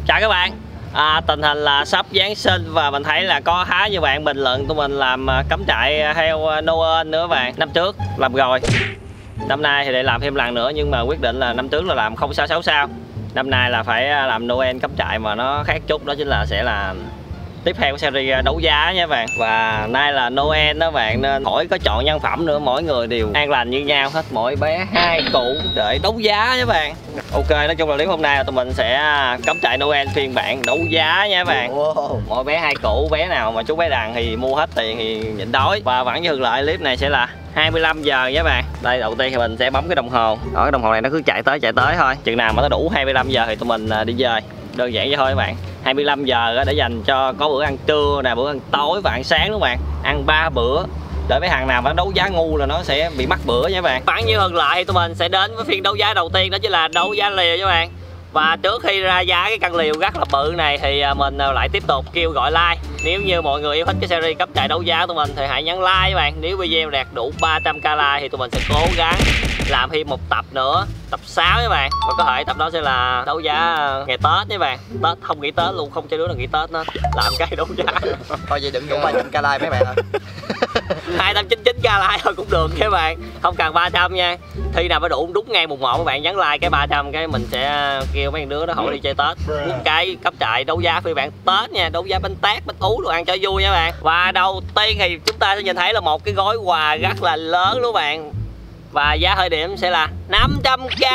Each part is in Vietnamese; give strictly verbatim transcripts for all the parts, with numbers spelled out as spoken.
Chào các bạn. À, tình hình là sắp Giáng sinh và mình thấy là có khá nhiều bạn bình luận tụi mình làm cắm trại heo Noel nữa các bạn. Năm trước làm rồi, năm nay thì để làm thêm lần nữa, nhưng mà quyết định là năm trước là làm không sao sáu sao, năm nay là phải làm Noel cắm trại mà nó khác chút, đó chính là sẽ là tiếp theo của series đấu giá nha các bạn. Và nay là Noel đó bạn, nên khỏi có chọn nhân phẩm nữa, mỗi người đều an lành như nhau hết, mỗi bé hai củ để đấu giá nha các bạn. Ok, nói chung là clip hôm nay là tụi mình sẽ cắm trại Noel phiên bản đấu giá nha các bạn. Wow. Mỗi bé hai củ, bé nào mà chú bé đàn thì mua hết tiền thì nhịn đói. Và vẫn như thường lệ, clip này sẽ là hai mươi lăm giờ nha các bạn. Đây, đầu tiên thì mình sẽ bấm cái đồng hồ. Ở cái đồng hồ này nó cứ chạy tới chạy tới thôi. Chừng nào mà nó đủ hai mươi lăm giờ thì tụi mình đi về. Đơn giản vậy thôi các bạn. hai mươi lăm giờ để dành cho có bữa ăn trưa nè, bữa ăn tối và ăn sáng đúng không bạn? Ăn ba bữa. Để mấy hàng nào mà đấu giá ngu là nó sẽ bị mắc bữa nha các bạn. Vẫn như thường lệ thì tụi mình sẽ đến với phiên đấu giá đầu tiên, đó chính là đấu giá liều nha các bạn. Và trước khi ra giá cái căn liều rất là bự này thì mình lại tiếp tục kêu gọi like. Nếu như mọi người yêu thích cái series cắm trại đấu giá của tụi mình thì hãy nhấn like các bạn. Nếu video đạt đủ ba trăm k like thì tụi mình sẽ cố gắng làm thêm một tập nữa, tập sáu các bạn. Và có thể tập đó sẽ là đấu giá ngày Tết nha các bạn. Tết không nghỉ Tết luôn, không chơi đứa nào nghỉ Tết nữa. Làm cái đấu giá. Thôi vậy đừng đủ ba trăm k like mấy bạn ơi. hai trăm chín mươi chín k like thôi cũng được các bạn, không cần ba trăm nha. Thi nào phải đủ đúng ngày mùng một các bạn nhấn like cái ba trăm cái mình sẽ kêu mấy đứa đó hỏi đi chơi Tết. Một cái cắm trại đấu giá phiên bản Tết nha, đấu giá bánh tét, bánh ú đồ ăn cho vui nha bạn. Và đầu tiên thì chúng ta sẽ nhìn thấy là một cái gói quà rất là lớn luôn bạn. Và giá khởi điểm sẽ là năm trăm k.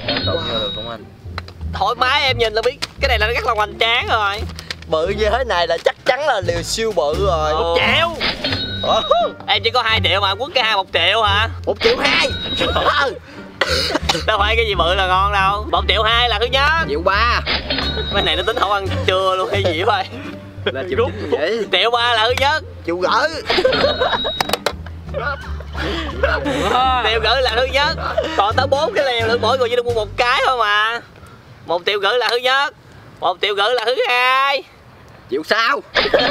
Thoải mái, em nhìn là biết cái này là rất là hoành tráng rồi. Bự như thế này là chắc chắn là liều siêu bự rồi. Một triệu. Ủa? Em chỉ có hai triệu mà quất cái hai một triệu hả? Một triệu hai. Đâu phải cái gì bự là ngon đâu. Một triệu hai là thứ nhất. Triệu ba. Cái này nó tính không ăn trưa luôn hay gì vậy? Là triệu chín vậy. Triệu ba là thứ nhất. Triệu gỡ. Triệu gửi là thứ nhất. Còn tới bốn cái liều nữa, mỗi người chỉ được mua một cái thôi mà. Một triệu gửi là thứ nhất. Một triệu gửi là thứ hai. Triệu sao?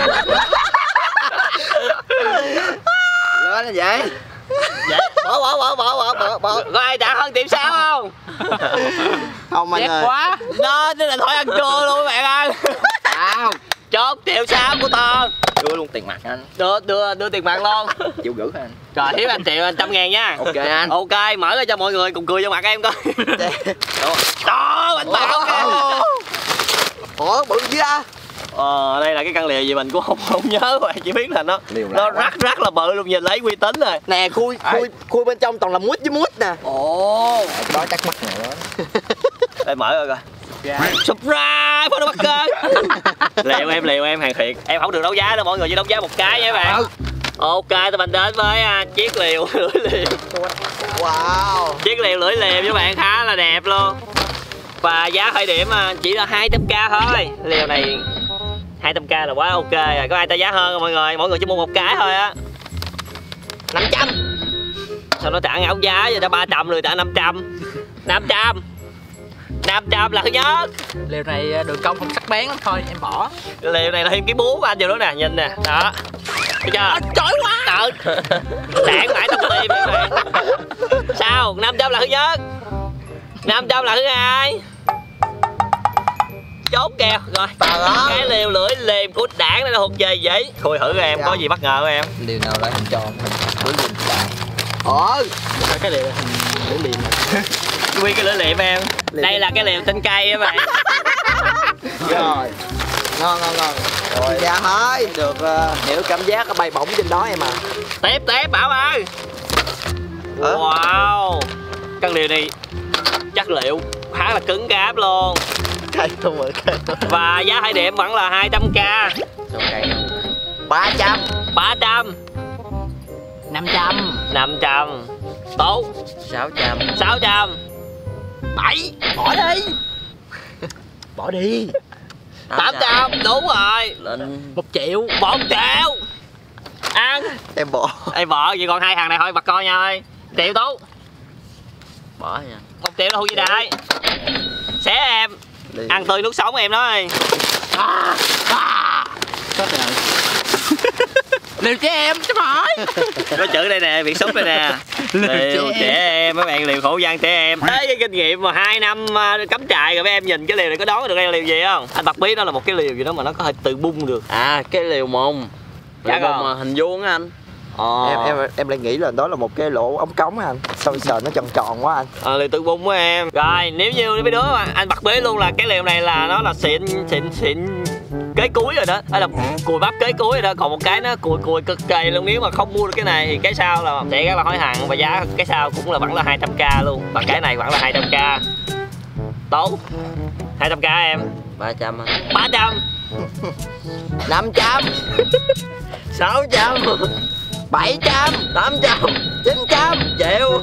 Lên là vậy. Vậy bỏ bỏ bỏ bỏ bỏ bỏ bỏ. Có ai trả hơn triệu sao không? Không anh ơi. Quá. Đó chính là thôi ăn trưa luôn các bạn ơi. Sao? Chốt triệu sáu của Toàn. Đưa luôn tiền mặt anh. Đưa đưa đưa tiền mặt luôn. Triệu gửi anh. Rồi thiếu anh triệu anh trăm ngàn nha. Ok anh. Ok, mở ra cho mọi người cùng cười cho mặt em coi. Đó, bánh bạc ok. Ủa bự dữ á. Ờ, đây là cái căn liều gì mình cũng không không nhớ rồi, chỉ biết là nó nó rất rất là bự luôn, nhìn lấy uy tín rồi. Nè khui khui khui bên trong toàn là mút với mút nè. Ồ, đó chắc mắc này đó. Đây mở rồi coi. Surprise, Phó Bắc Cơ. Liều em, liều em hàng thiệt. Em không được đấu giá đâu, mọi người chỉ đấu giá một cái nha các bạn. Ok, tụi mình đến với uh, chiếc liều lưỡi liềm. Wow. Chiếc liều lưỡi liềm các bạn khá là đẹp luôn. Và giá khởi điểm uh, chỉ là hai trăm k thôi. Liều này hai trăm k là quá ok rồi. Có ai ta giá hơn không mọi người? Mọi người chỉ mua một cái thôi á. năm trăm. Sao nó trả ngáo giá vậy? Đã ba trăm rồi trả năm trăm. năm trăm. năm trăm là thứ nhất. Liều này đường cong không sắc bén lắm thôi, em bỏ. Liều này là thêm cái búa của anh vô đó nè, nhìn nè. Đó. Thấy chưa? À, chói quá. Đợt. Đạn mãi tóc tim các bạn. Sao? năm trăm là thứ nhất. năm trăm là thứ hai. Chốt kèo rồi. Cái liều lưỡi liềm của đảng này nó thuộc về vậy. Khui thử em, có gì bất ngờ không em? Liều nào lại hình tròn, lưỡi liềm đại. Ồ, cái liều lưỡi liềm. Nguyên cái lưỡi liềm em. Đây là cái liều tinh cây các bạn. Rồi. Ngon ngon ngon. Rồi dạ thôi, được uh, hiểu cảm giác nó bay bổng trên đó em à. Tiếp tiếp Bảo ơi. Wow. Căn liều này chất liệu khá là cứng cáp luôn. Cây không rồi. Và giá khởi điểm vẫn là hai trăm k. ba trăm. ba trăm. năm trăm. năm trăm. Tú. sáu trăm. sáu trăm. bảy. Bỏ đi. Bỏ đi. tám trăm. Đúng rồi. Lên một triệu. một triệu. Ăn. Em bỏ. Em bỏ vậy còn hai thằng này thôi bật coi nhau ơi. Triệu Tú. Bỏ nha. một triệu là Thu Di Đại. Xé em. Đi. Ăn tươi nuốt sống em nói. À, à. Liều cho em chứ hỏi. Có chữ đây nè, Việt Xúc đây nè. Liều trẻ em, mấy bạn liều khổ gian trẻ em. Tới cái kinh nghiệm mà hai năm cắm trại rồi mấy em nhìn cái liều này có đoán được đây là liều gì không? Anh bật biết nó là một cái liều gì đó mà nó có thể tự bung được. À, cái liều mùng. Dạ Liều mùng mà hình vuông á anh. Ờ. Em em em lại nghĩ là đó là một cái lỗ ống cống á anh. Sao sờ nó tròn tròn quá anh. Ờ, liều tự bung á em. Rồi nếu như mấy đứa mà anh bật biết luôn là cái liều này là nó là xịn xịn xịn kế cuối rồi đó, hay là cùi bắp kế cuối rồi đó, còn một cái nó cùi cùi cực kỳ luôn. Nếu mà không mua được cái này thì cái sau là sẽ rất là hối hận, và giá cái sau cũng là vẫn là hai trăm k luôn, và cái này vẫn là hai trăm k. Tốt, hai trăm k em. ba trăm anh. Ba trăm. năm trăm. sáu trăm. bảy trăm. tám trăm. chín trăm. Triệu.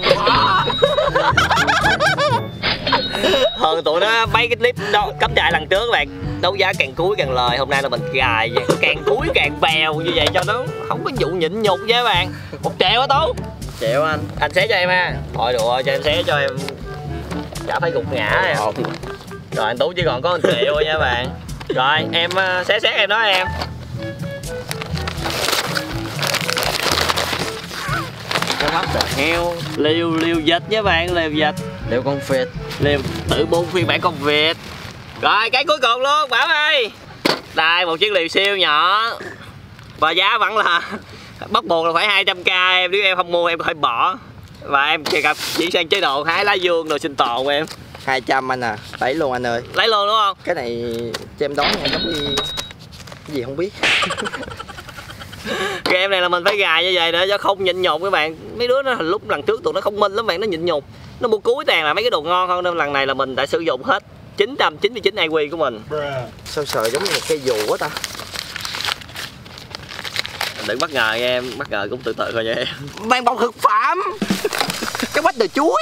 Hơn tụi nó mấy cái clip đó cắm trại lần trước các bạn, đấu giá càng cuối càng lời. Hôm nay là mình gài vậy, càng cuối càng bèo như vậy cho nó không có vụ nhịn nhục với các bạn. Một triệu á Tú. Triệu anh. Anh xé cho em ha. Thôi đùa, cho em xé cho em chả phải gục ngã em. Rồi anh Tú chỉ còn có một triệu thôi nha các bạn. Rồi em xé xé em đó em. Cái mắt là heo. Liều liều vịt với bạn, liều vịt. Liều con vịt. Liều tự bung phiên bản con vịt. Rồi cái cuối cùng luôn Bảo ơi. Đây một chiếc liều siêu nhỏ. Và giá vẫn là bắt buộc là phải hai trăm k em. Nếu em không mua em có thể bỏ. Và em gặp chuyển sang chế độ hái lá dương đồ sinh tồn em. hai trăm anh à. Lấy luôn anh ơi. Lấy luôn đúng không? Cái này cho em đón nha, giống như cái gì không biết. Cái em này là mình phải gài như vậy để cho không nhịn nhục các bạn. Mấy đứa nó lúc lần trước tụi nó không minh lắm bạn, nó nhịn nhục. Nó mua cuối toàn là mấy cái đồ ngon hơn, nên lần này là mình đã sử dụng hết chín trăm chín mươi chín i quy của mình. Sao sờ giống như một cây dù quá ta. Đừng bất ngờ nha em, bất ngờ cũng từ từ thôi nha em. Mang bọc thực phẩm. Cái bánh đờ chuối.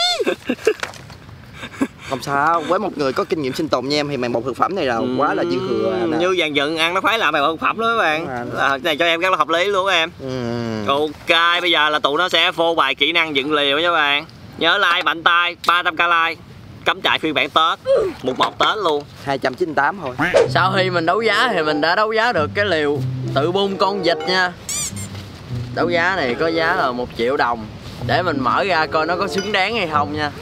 Không sao, với một người có kinh nghiệm sinh tồn như em thì màng bột thực phẩm này là quá là dư thừa nè. Như vàng dựng ăn nó phải làm màng bột thực phẩm đó các bạn. À, cái này cho em rất là hợp lý luôn em. Ừ. Ok, bây giờ là tụi nó sẽ phô bài kỹ năng dựng liều nha các bạn. Nhớ like mạnh tay, ba trăm k like. Cắm trại phiên bản Tết, mùng một Tết luôn. hai trăm chín mươi tám thôi. Sau khi mình đấu giá thì mình đã đấu giá được cái liều tự bung con vịt nha. Đấu giá này có giá là một triệu đồng. Để mình mở ra coi nó có xứng đáng hay không nha.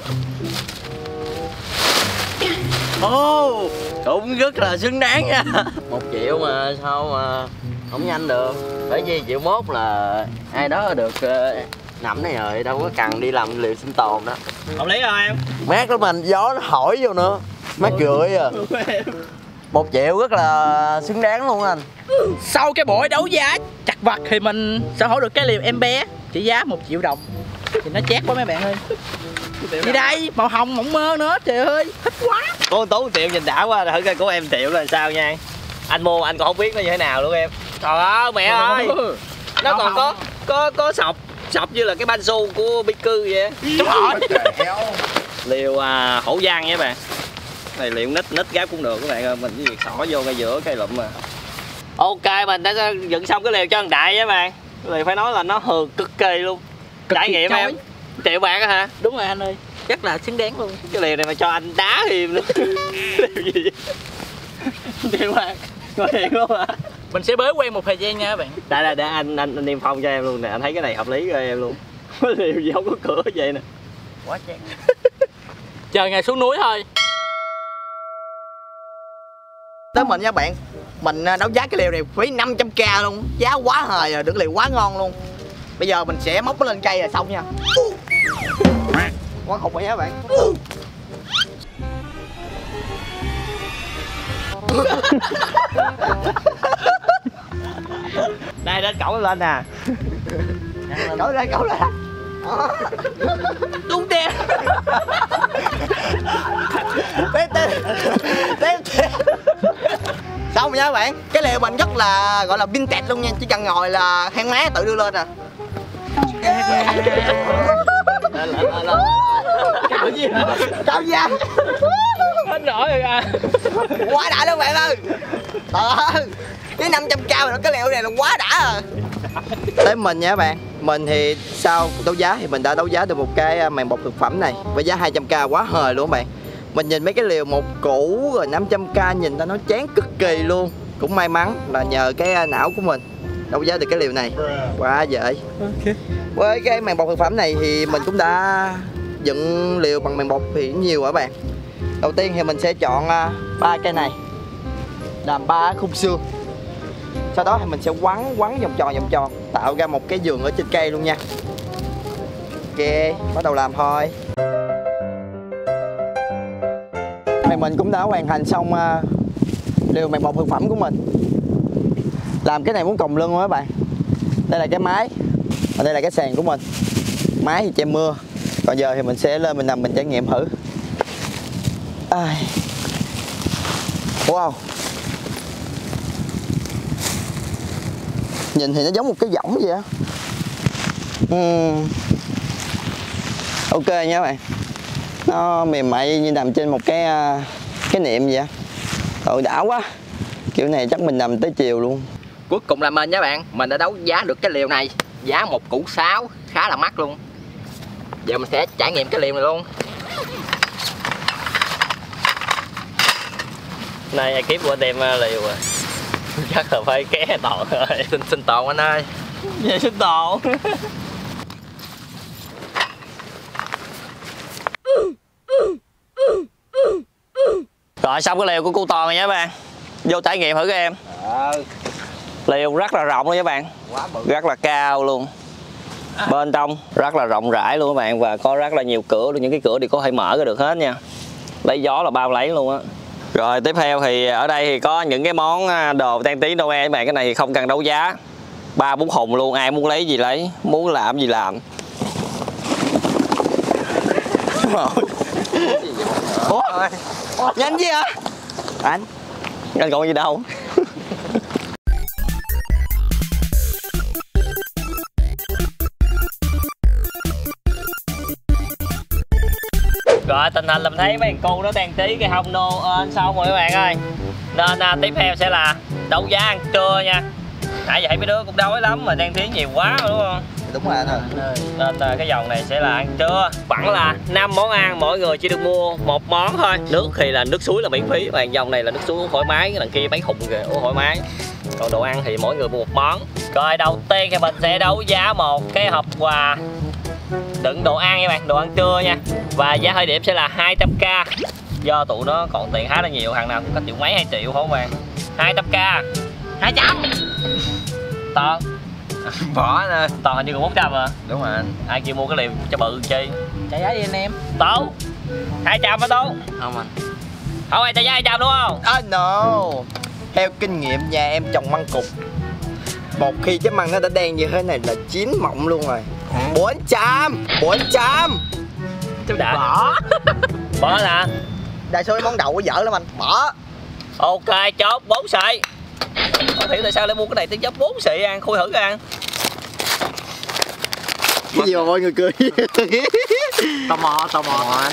Ồ, oh, cũng rất là xứng đáng nha. Một triệu mà sao mà không nhanh được. Bởi vì triệu mốt là ai đó được uh, nằm này rồi, đâu có cần đi làm liều sinh tồn đó. Hợp lý không em? Mát lắm anh, gió nó hỏi vô nữa. Mát rượi à. Một triệu rất là xứng đáng luôn anh. Sau cái buổi đấu giá chặt vặt thì mình sở hữu được cái liều em bé chỉ giá một triệu đồng. Thì nó chét quá mấy bạn ơi. Đi đây, màu hồng mộng mơ nữa, trời ơi, thích quá. Cô Tú triệu nhìn đã quá, thử coi của em triệu là sao nha. Anh mua anh còn không biết nó như thế nào luôn em. Trời ơi mẹ ơi, nó còn có có có sọc sọc như là cái ban su của Bí Cư vậy. Đúng rồi. Liều à, hổ giang nha các bạn. Này liều nít nít gáp cũng được các bạn ơi, mình chỉ việc xỏ vô ngay giữa cây lụm mà. Ok, mình đã dựng xong cái liều cho thằng Đại với các bạn. Liều phải nói là nó hừ cực kỳ luôn. Cực trải kỳ nghiệm chói. em. Triệu bạc á hả? Đúng rồi anh ơi, rất là xứng đáng luôn. Cái liều này mà cho anh đá thêm nữa. Liều gì vậy? Triệu bạc. Có thiệt luôn hả? Mình sẽ bới quen một thời gian nha các bạn. Đây đây để anh anh anh niêm phong cho em luôn nè, anh thấy cái này hợp lý cho em luôn. Có liều gì không có cửa vậy nè. Quá chán. Chờ ngày xuống núi thôi. Tới mình nha bạn. Mình đấu giá cái liều này phí năm trăm k luôn. Giá quá hời rồi, được liều quá ngon luôn. Bây giờ mình sẽ móc nó lên cây rồi xong nha. Quá khủng rồi nha bạn. Đây đến cổng lên nè. Cậu lên, cậu lên. Đúng đen. Tiếp tiếp. Tiếp tiếp. Xong rồi nha các bạn. Cái liều mình rất là gọi là vintage luôn nha, chỉ cần ngồi là hang má tự đưa lên à. Lên lên lên lên. Cậu gì hả? Cậu gì à? Hết nổi rồi à. Quá đã luôn bạn ơi. Trời ơi, cái năm trăm k mà cái liều này là quá đã rồi. Tới mình nha các bạn. Mình thì sau đấu giá thì mình đã đấu giá được một cái màng bọc thực phẩm này với giá hai trăm k, quá hời luôn các bạn. Mình nhìn mấy cái liều một cũ rồi năm trăm k nhìn ta nó chán cực kỳ luôn. Cũng may mắn là nhờ cái não của mình đấu giá được cái liều này. Quá dễ. Ok. Với cái màng bọc thực phẩm này thì mình cũng đã dựng liều bằng màng bọc thì nhiều hả bạn. Đầu tiên thì mình sẽ chọn ba cây này làm ba khung xương. Sau đó thì mình sẽ quấn quấn vòng tròn vòng tròn tạo ra một cái giường ở trên cây luôn nha. Ok, bắt đầu làm thôi. Thì mình cũng đã hoàn thành xong uh, liều màng bọc thực phẩm của mình. Làm cái này muốn còng lưng quá các bạn. Đây là cái máy và đây là cái sàn của mình. Máy thì che mưa, còn giờ thì mình sẽ lên mình nằm mình trải nghiệm thử. Ai. Wow, nhìn thì nó giống một cái võng vậy á. uhm. Ok nha các bạn, nó mềm mại như nằm trên một cái cái niệm vậy á. Trời đã quá, kiểu này chắc mình nằm tới chiều luôn. Cuối cùng là mình nha bạn, mình đã đấu giá được cái liều này, giá một củ sáu, khá là mắc luôn. Giờ mình sẽ trải nghiệm cái liều này luôn. Nay ekip của anh em liều rồi. Chắc là phải ké tọt rồi. Xin xin tọt anh ơi. Về xin tọt. Rồi xong cái liều của cô Toàn rồi nha các bạn. Vô trải nghiệm thử các em. Ờ. Liều rất là rộng luôn các bạn. Quá bự. Rất là cao luôn. Bên trong rất là rộng rãi luôn các bạn. Và có rất là nhiều cửa luôn. Những cái cửa thì có thể mở ra được hết nha. Lấy gió là bao lấy luôn á. Rồi tiếp theo thì ở đây thì có những cái món đồ trang trí Noel các bạn. Cái này thì không cần đấu giá, ba bốn hùng luôn, ai muốn lấy gì lấy, muốn làm gì làm. Ủa? Nhanh gì hả? Anh Anh còn gì đâu. Rồi tình hình làm thấy mấy cô nó trang trí cái hông Noel xong rồi các bạn ơi. Nên à, tiếp theo sẽ là đấu giá ăn trưa nha. Nãy vậy mấy đứa cũng đói lắm mà trang trí nhiều quá đúng không? đúng rồi anh ơi. Nên à, cái vòng này sẽ là ăn trưa. Vẫn là năm món ăn, mỗi người chỉ được mua một món thôi. Nước thì là nước suối là miễn phí. Và vòng này là nước suối thoải mái, cái đằng kia mấy khùng kìa, thoải mái. Còn đồ ăn thì mỗi người mua một món. Rồi đầu tiên thì mình sẽ đấu giá một cái hộp quà đựng đồ ăn nha bạn, đồ ăn trưa nha. Và giá khởi điểm sẽ là hai trăm k. Do tụi nó còn tiền khá là nhiều, thằng nào cũng có triệu mấy hai triệu không bạn. hai trăm k. hai trăm. Toàn Bỏ anh ơi. Toàn hình như còn bốn trăm à. Đúng rồi anh. Ai kêu mua cái liều cho bự chi. Trả giá đi anh em. Tú hai trăm hả Tú? Không anh. Không ai trả giá hai trăm đúng không? Ah no. Theo kinh nghiệm nhà em trồng măng cục, một khi cái măng nó đã đen như thế này là chín mọng luôn rồi. Bốn trăm. Bốn trăm. Chú đã bỏ. Bỏ nè. Đa số cái món đậu có dở lắm anh. Bỏ. Ok chốt bốn sợi. Không hiểu tại sao lại mua cái này tới dốc bốn sợi ăn, khui thử ăn. Cái gì mà mọi người cười. Tò mò, tò mò anh.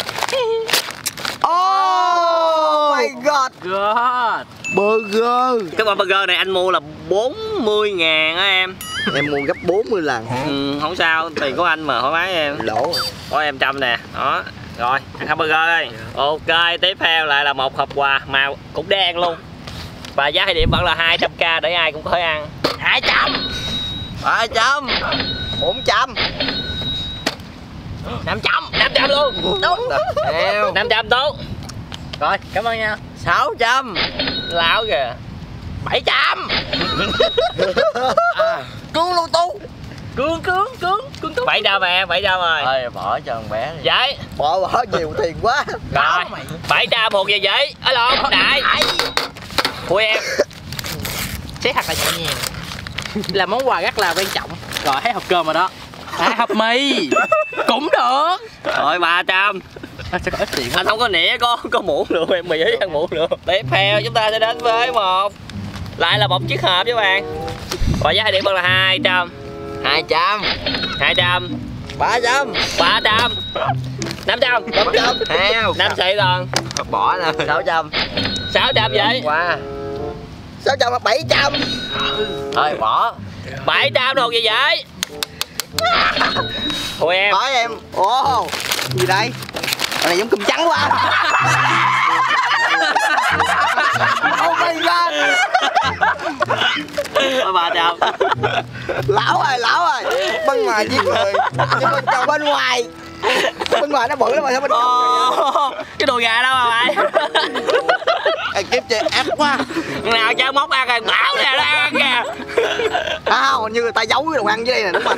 Oh my god. God. Burger. Cái burger này anh mua là bốn mươi ngàn á em. Em mua gấp bốn mươi lần. Ừ, không sao, tiền của anh mà thoải mái em. Lỗ. Có em trăm nè, đó. Rồi, ăn hamburger đây. Ok, tiếp theo lại là một hộp quà màu cũng đen luôn. Và giá khởi điểm vẫn là hai trăm k để ai cũng có thể ăn. hai trăm. ba trăm. bốn trăm. năm trăm. năm trăm luôn. Đúng. Eo. năm trăm tốt. Rồi, cảm ơn nha. sáu trăm. Láo kìa. bảy trăm. À, cương luôn Tu. Cương, cương, cương, cương tú. bảy trăm em, bảy trăm rồi. Ơi, bỏ cho con bé đi. Giấy. Bỏ bỏ nhiều tiền quá. Rồi, bảy trăm thuộc về giấy. Ở lộn, đại. Khui em. Xét thật là nhẹ nhàng. Là món quà rất là quan trọng. Rồi, thấy hộp cơm rồi đó. À, hộp mì. Cũng được. Rồi ba trăm. À, sẽ có ít tiền. Anh không có nĩa, có có muỗng nữa, em mì ấy ăn muỗng nữa. Tiếp theo chúng ta sẽ đến với một lại là một chiếc hộp các bạn. Và giá khởi điểm vẫn là hai trăm. hai trăm. hai trăm. ba trăm. ba trăm. năm trăm. năm trăm. Heo. năm sợi toàn. Bỏ nè. sáu trăm. sáu trăm vậy. Qua. sáu trăm hoặc bảy trăm. Thôi, bỏ. bảy trăm đồ gì vậy? Thôi em. Bỏ em. Ồ. Gì đây? Cái này giống cơm trắng quá. Oh my god. Thôi ba trăm. Lão ơi, lão ơi, bên ngoài giết người nhưng bên trong bên ngoài, bên ngoài nó bự lắm mà sao bên trong cái đùi gà đâu mà mày? Ê, kiếp chơi ác quá. Nào chơi móc ăn rồi bảo nè nó ăn kìa. À, hình như người ta giấu cái đồ ăn dưới đây nè, đúng không?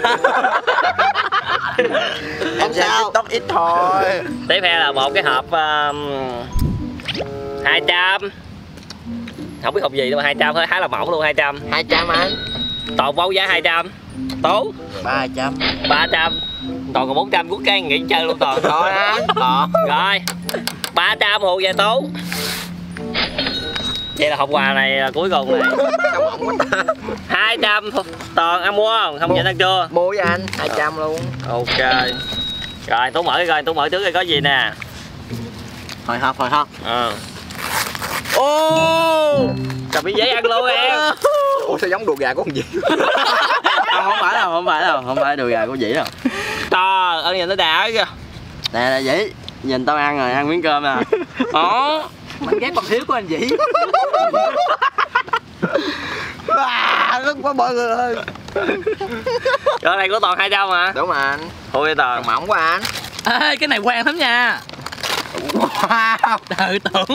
Không sao, Tóc ít thôi. Tiếp theo là một cái hộp uh, hai trăm. Không biết hộp gì đâu mà hai trăm thôi, khá là mỏng luôn. Hai trăm. Hai trăm anh. Toàn vô giá hai trăm. Tú Ba trăm. ba trăm. Toàn còn bốn trăm quốc cái nghỉ chơi luôn Toàn. Thôi anh. Còn. Rồi ba trăm hụt về Tú. Vậy là hộp quà này là cuối cùng này. Hai trăm Toàn ăn mua không? Không nhận ăn chưa? Mua với anh hai trăm luôn. Ok. Rồi Tú mở coi, Tú mở trước coi có gì nè. Hồi hộp, hồi hộp. Ờ. Ô, Cầm miếng giấy ăn luôn em. ủa sao giống đùa gà của con gì? không, không phải đâu, không phải đâu, không phải đùi gà của dĩ đâu. To, ơn nhìn nó đã kìa. Nè là dĩ, nhìn tao ăn rồi, ăn miếng cơm nè. Ồ. Mình ghét bằng thiếu của anh Dĩ. À, rất quá mọi người ơi. Rồi này của Toàn hai trăm hả? Đúng mà anh. Thôi Toàn. Mỏng quá anh. Ê, cái này quen lắm nha. Wow. Tự tưởng.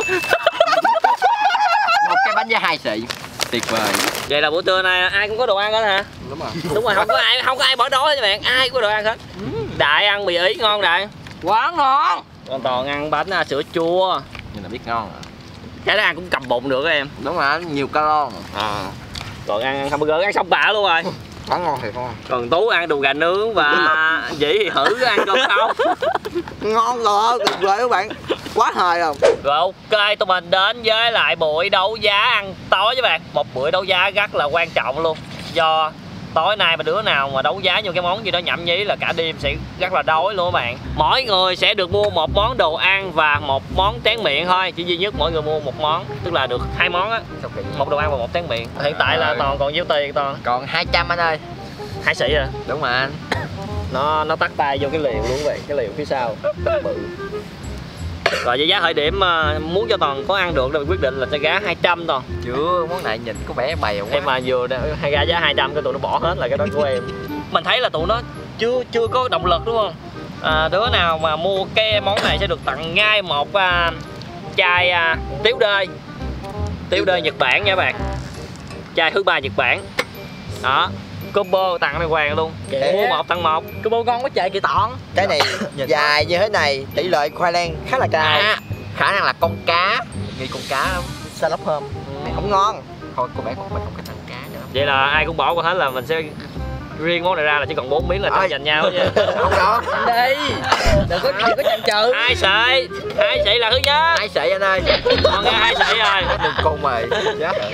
Một cái bánh với hai xị. Tuyệt vời. Vậy là buổi trưa nay ai cũng có đồ ăn hết hả? Đúng rồi. Đúng rồi, không có ai không có ai bỏ đói nha bạn, ai cũng có đồ ăn hết. Đại ăn mì Ý ngon Đại. Quá ngon. Còn Toàn ăn bánh à, sữa chua. Nhưng là biết ngon à. Cái đó ăn cũng cầm bụng được em. Đúng rồi anh, nhiều calo. À. Còn ăn hamburger ăn xong bả luôn rồi. Quá ngon thiệt không? Còn Tú ăn đùi gà nướng và Dĩ thì thử ăn cơm không. Ngon rồi, tuyệt vời các bạn. Quá hời rồi. Rồi ok, tụi mình đến với lại buổi đấu giá ăn tối với bạn. Một buổi đấu giá rất là quan trọng luôn. Do tối nay mà đứa nào mà đấu giá những cái món gì đó nhảm nhí là cả đêm sẽ rất là đói luôn các bạn. Mỗi người sẽ được mua một món đồ ăn và một món tráng miệng thôi. Chỉ duy nhất mỗi người mua một món, tức là được hai món á. Một đồ ăn và một tráng miệng. Hiện tại là Toàn còn nhiêu tiền Toàn? Còn hai trăm anh ơi. Hai xị à? Đúng mà anh. Nó nó tắt tay vô cái liều luôn vậy, cái liều phía sau. Bự. Rồi với giá khởi điểm muốn cho Toàn có ăn được rồi quyết định là sẽ giá hai trăm Toàn. Chưa, món này nhìn có vẻ bèo quá. Em mà vừa hay ra giá hai trăm cái tụi nó bỏ hết là cái đó của em. Mình thấy là tụi nó chưa chưa có động lực đúng không? À, đứa nào mà mua cái món này sẽ được tặng ngay một à, chai à, tiếu đơi. Tiếu đơi Nhật Bản nha các bạn. Chai thứ ba Nhật Bản. Đó. Combo tặng này hoàng luôn. Kệ. Mua một tặng một. Combo ngon quá trời kìa Toàn. Cái này dài như thế này, tỷ lệ khoai lang khá là cao. À, khả năng là con cá. Nghi con cá lắm. Salad hôm. Này không ngon. Thôi cô bé của mình không có ăn cá nữa. Vậy là ai cũng bỏ qua hết là mình sẽ riêng món này ra là chỉ còn bốn miếng là tranh giành nhau chứ. Không được. Đi. Đừng có đừng có chần chừ. Hai sợi, hai sợi là thứ nhất. Hai sợi anh ơi. Còn nghe hai sợi rồi. Đừng cung rồi. Chết rồi.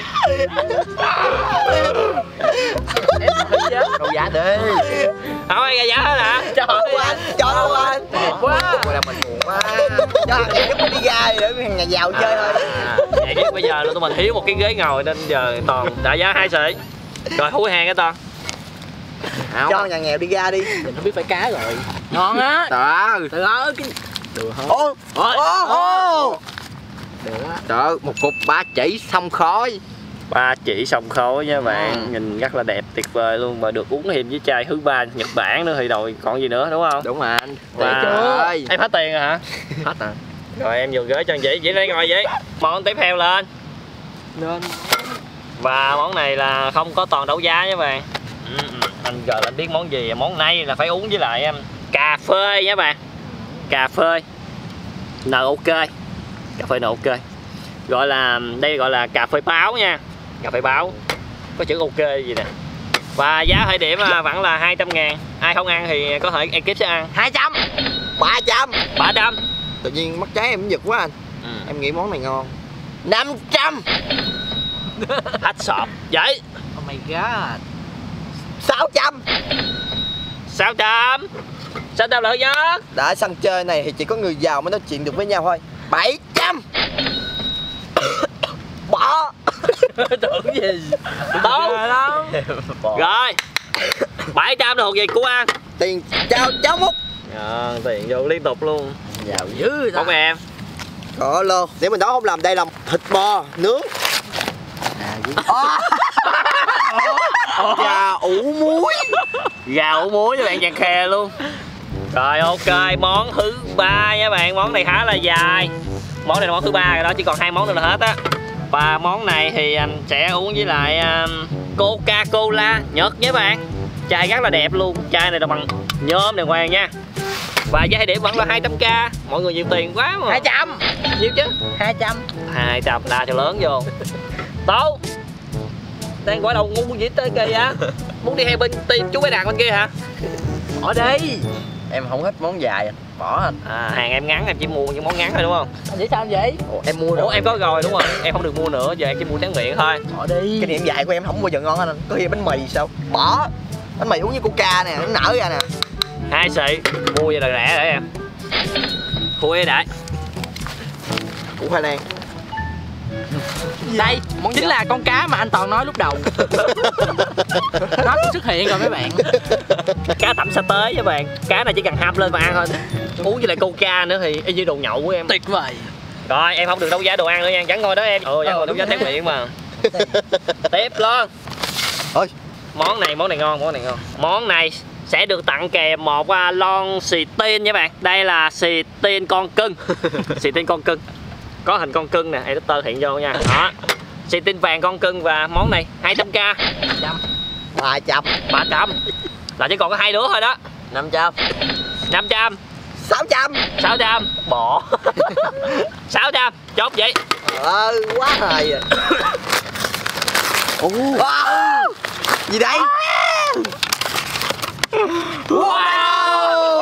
Đâu giá đi. Không ai ra giá hết hả? Trời ơi Anh, trời ơi anh. quá. Cô là mình buồn quá. Cho anh giúp đi ra để thằng nhà giàu chơi thôi. À, vậy chứ bây giờ là tụi mình thiếu một cái ghế ngồi nên giờ Toàn trả giá hai sợi. Rồi húi hàng cái Toàn. Cho nhà nghèo đi ra đi. Mình không biết phải cá rồi. Ngon á. Trời Trời ơi cái được không? Ô, ô, ô. Được á. Trời ơi, một cục ba chỉ xong khói. Ba chỉ sông khói nha bạn. Ừ. Nhìn rất là đẹp tuyệt vời luôn. Và được uống thêm với chai thứ ba Nhật Bản nữa thì rồi còn gì nữa đúng không? Đúng rồi anh. Và Trời ơi. em hết tiền rồi hả? Hết rồi. Rồi em vừa gửi cho anh chị, chị đây ngồi vậy. Món tiếp theo lên. Nên Và món này là không có Toàn đấu giá nha bạn. Ừ, ừ. Anh giờ anh biết món gì, món này là phải uống với lại em cà phê nha bạn. Cà phê en ô ca. Cà phê en ô ca. Gọi là đây gọi là cà phê báo nha. Cà phê báo. Có chữ ok gì nè. Và giá khởi điểm vẫn là hai trăm ngàn. Ai không ăn thì có thể ekip sẽ ăn. hai trăm. ba trăm. ba trăm. Tự nhiên mắt trái em giật quá anh. Ừ. Em nghĩ món này ngon. năm trăm. Hết sọp. Vậy Oh my god. sáu trăm. sáu trăm. sáu trăm là thứ nhất. Đã sân chơi này thì chỉ có người giàu mới nói chuyện được với nhau thôi. bảy trăm. Bỏ. Tưởng gì? Đúng. Rồi bảy trăm là thuộc về của ăn. Tiền chào cháu Múc. À, tiền vô liên tục luôn. Giàu dữ Không em. Có lô. Để mình nói không làm đây là thịt bò nướng. À, dữ. À. Gà ủ muối. Gà ủ muối cho bạn chàng khe luôn. Rồi ok, món thứ ba nha bạn. Món này khá là dài. Món này là món thứ ba rồi đó, chỉ còn hai món nữa là hết á. Và món này thì anh sẽ uống với lại um, Coca-Cola Nhật nhé bạn. Chai rất là đẹp luôn. Chai này là bằng nhôm đàng hoàng nha. Và giá điểm vẫn là hai trăm k. Mọi người nhiều tiền quá mà. hai trăm. Nhiều chứ. hai trăm. hai trăm la cho lớn vô. Tố đang gọi đầu ngu gì tới kìa vậy? Muốn đi hay bên tìm chú bé đàn bên kia hả? Ở đây em không thích món dài, bỏ anh. À, hàng em ngắn, em chỉ mua những món ngắn thôi đúng không? Anh nghĩ sao vậy? Ủa, em mua rồi. Ủa em có rồi đúng rồi, em không được mua nữa, giờ em chỉ mua tráng miệng thôi. Bỏ đi. Cái điểm dạy của em không bao giờ ngon anh. Có khi bánh mì sao? Bỏ. Bánh mì uống với coca nè, nó nở ra nè. Hai xị, mua vậy là rẻ để em. Khui đại. Củ khoai lang. Đây, món chính là con cá mà anh Toàn nói lúc đầu. Nó cũng xuất hiện rồi mấy bạn. Cá tẩm sa tế với bạn. Cá này chỉ cần hấp lên và ăn thôi. Uống với lại coca nữa thì y như đồ nhậu của em. Tuyệt vời. Rồi em không được đấu giá đồ ăn nữa nha, chẳng ngồi đó em. Ừ, chẳng ngồi đấu giá tráng miệng mà. Tiếp luôn. Ôi, Món này, món này ngon, món này ngon. Món này sẽ được tặng kèm một uh, lon xì tin nha bạn. Đây là xì tin con cưng. Xì tin con cưng. Có hình con cưng nè, editor hiện vô nha. Đó. Xì tin vàng con cưng và món này hai trăm k. ba trăm. ba trăm. Là chỉ còn có hai đứa thôi đó. năm trăm. năm trăm. sáu trăm. sáu trăm. Bỏ. sáu trăm. Chốt vậy. Ờ, quá hời rồi. Wow. Gì đây? Wow.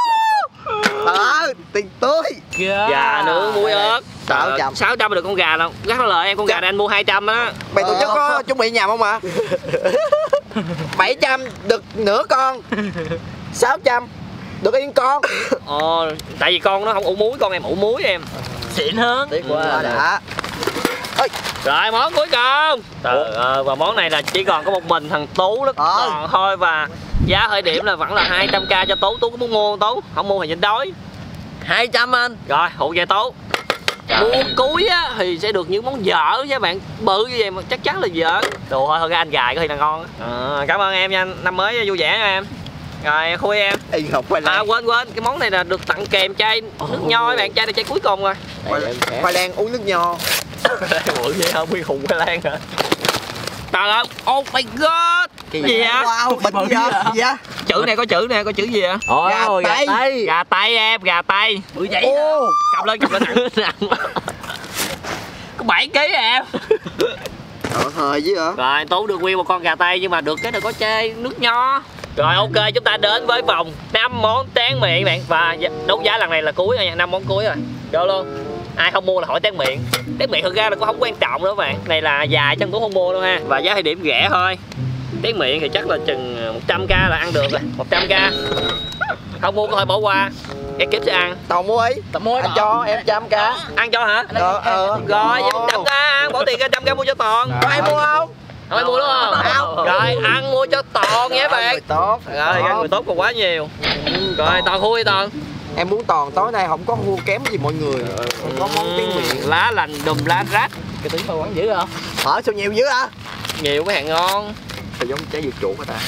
Ờ, tiền tươi. Gà nướng muối ớt. sáu trăm. sáu trăm được con gà đâu. Rất là lợi em, con gà này anh mua hai trăm á. Mày tổ chức có chuẩn bị nhầm không ạ? bảy trăm được nửa con. sáu trăm được yên con. Ờ, tại vì con nó không ủ muối, con em ủ muối em. Xịn hơn. Tiếc quá đã. Rồi món cuối cùng. Trời ơi, và món này là chỉ còn có một mình thằng Tú nó Ờ. còn thôi. Và giá khởi điểm là vẫn là hai trăm k cho Tú. Tú có muốn mua không Tú? Không mua thì nhịn đói. hai trăm anh. Rồi hụ về Tú. Mua cuối á thì sẽ được những món dở với bạn. Bự như vậy mà chắc chắn là dở. Đồ thôi thôi cái anh gài có khi là ngon á. À, cảm ơn em nha, năm mới vui vẻ nha em. Rồi khui em. Yên học khoai À lang. quên quên, cái món này là được tặng kèm chai nước nho các bạn, chai này chai cuối cùng rồi. Khoai, khoai lang uống nước nho. Bự vậy không, nguyên khùng khoai lang hả? Trời ơi, oh my god. Cái gì hả? Wow, bịch gì vậy? Gì vậy? Chữ này có chữ nè, có chữ gì hả? Ôi, Gà gà tây. tây. Gà tây em, gà tây. Bự vậy. Ô, Cầm lên, cầm lên nặng nặng. Có bảy ký em. trời ơi chứ hả? Rồi Tú được nguyên một con gà tây nhưng mà được cái này có chai nước nho. Rồi ok, chúng ta đến với vòng năm món tráng miệng bạn. Và đấu giá lần này là cuối rồi nha, năm món cuối rồi. Vô luôn. Ai không mua là hỏi tráng miệng. Tráng miệng thực ra là cũng không quan trọng nữa bạn. Này là dài chân cũng không mua đâu ha. Và giá thì điểm rẻ thôi. Tráng miệng thì chắc là chừng một trăm k là ăn được rồi. một trăm k. Không mua có thể bỏ qua. Em kiếm sẽ ăn. Tao mua ấy. Tao mua Anh cho em trăm cá. Ăn cho hả? Ờ, ờ. Rồi vậy một trăm k ăn, bỏ tiền ra trăm k mua cho Toàn. Có ai mua không? Không ai mua đúng không? Không. Rồi ăn mua cho Toàn nhé bạn. Người tốt. Rồi ra người tốt còn quá nhiều. Rồi Toàn khui Toàn. Em muốn Toàn tối nay không có thua kém gì mọi người. Không có món tiếng miệng. Lá lành đùm lá rách. cái tiếng mà quán dữ không? Hả, sao nhiều dữ hả? Nhiều cái hàng ngon. Sao giống trái dược chuột hả ta?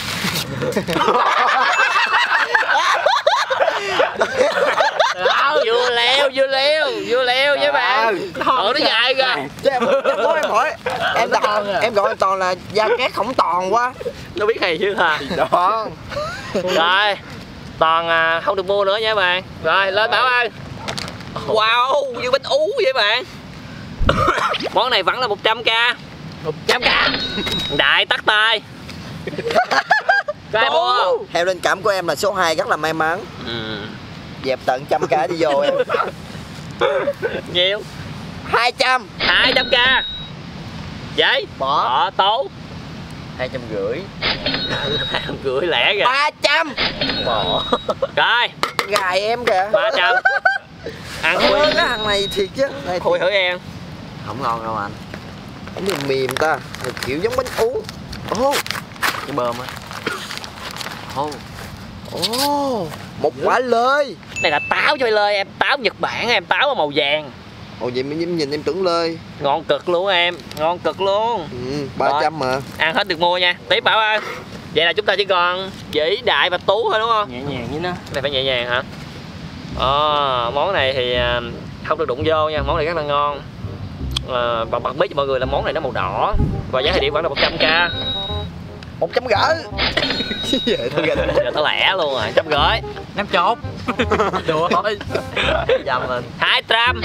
Vừa leo vừa leo vừa leo với bạn. Ở nó dài kìa. Chứ em, em muốn em hỏi em đặt, em gọi em Toàn là da két khổng Toàn quá. Nó biết hay chứ hả? Đó. Rồi Toàn à, không được mua nữa nha bạn. Rồi lên Bảo ăn. Wow, như bánh ú vậy bạn. Món này vẫn là một trăm k. một trăm k. Đại tắt tay. Có ai mua không? Theo linh cảm của em là số hai rất là may mắn. Ừ. Dẹp tận trăm k đi vô em. Nhiêu? Hai trăm. hai trăm k. Vậy? Bỏ. Bỏ Tố. hai trăm rưỡi. Hai trăm rưỡi lẻ kìa. Ba trăm. Bỏ. Rồi Gài em kìa. ba trăm. Ăn Ôi, khui. cái thằng này thiệt chứ. Này Khui thử em. Không ngon đâu anh. Cái mềm mềm ta, một kiểu giống bánh ú. Ồ, Cái bơm á. Ồ. ồ, một quả lơi. Đây là táo cho lơi em. Táo Nhật Bản em. Táo màu vàng. Ồ vậy em nhìn em tưởng lơi. Ngon cực luôn em, ngon cực luôn. Ừ, ba trăm mà. Ăn hết được mua nha. Tiếp Bảo ơi. Vậy là chúng ta chỉ còn Vĩ, Đại và Tú thôi đúng không? Nhẹ nhàng với nó. Này phải nhẹ nhàng hả? À, món này thì không được đụng vô nha, món này rất là ngon. À, và bật mít cho mọi người là món này nó màu đỏ và giá thị điểm khoảng là một trăm k. Một trăm gỡ. Vậy thôi gỡ. Giờ tao lẻ luôn rồi, trăm gửi. Năm chục. Đùa thôi. Dầm lên. Hai trăm.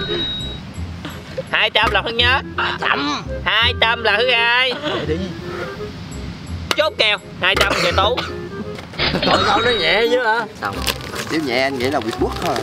Hai trăm là thứ nhất. Chậm. Hai trăm là thứ hai. Đi. Chốt kèo. Hai trăm về Tú. Còn câu nó nhẹ chứ hả? Xong. Nếu nhẹ anh nghĩ là bị buốt thôi.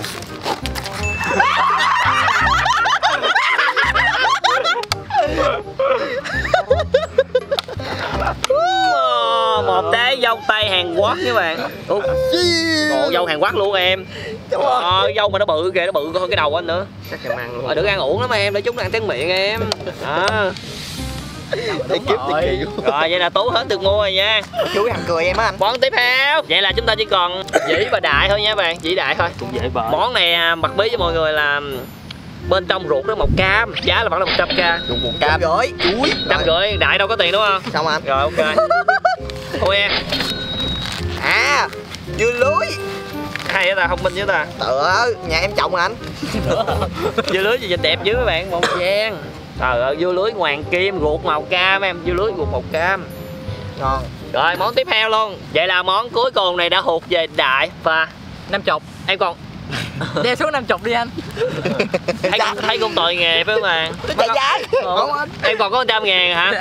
Một trái dâu tây Hàn Quốc các bạn. Ủa, Ồ, dâu Hàn Quốc luôn em. Ờ, dâu mà nó bự kìa, nó bự hơn cái đầu anh nữa. Chắc em ăn luôn. Ờ, đừng ăn uổng lắm em, để chúng ăn tráng miệng em. À. Để kiếp thì kỳ. Rồi vậy là Tú hết được mua rồi nha. Chú thằng cười em á anh. Món tiếp theo. Vậy là chúng ta chỉ còn Vĩ và Đại thôi nha các bạn, Vĩ Đại thôi. Cũng dễ bời. Món này bật bí cho mọi người là bên trong ruột nó màu cam, giá là khoảng là một trăm k. Ruột một cam gửi. Chuối. Trăm rưỡi, Đại đâu có tiền đúng không? Xong anh. Rồi ok. Thôi em. À, dưa lưới. Hay vậy ta, thông minh với ta. Trời ơi, nhà em trồng anh. Dưa lưới gì đẹp dữ các bạn, màu vàng. Trời ơi, dưa lưới hoàng kim, ruột màu cam em, dưa lưới ruột màu cam. Ngon. Rồi món tiếp theo luôn. Vậy là món cuối cùng này đã thuộc về Đại và Năm chục. em còn Đeo xuống năm chục đi anh. thấy, thấy cũng tội nghề phải không bạn? Chạy giá. Ủa, em còn có một trăm ngàn hả?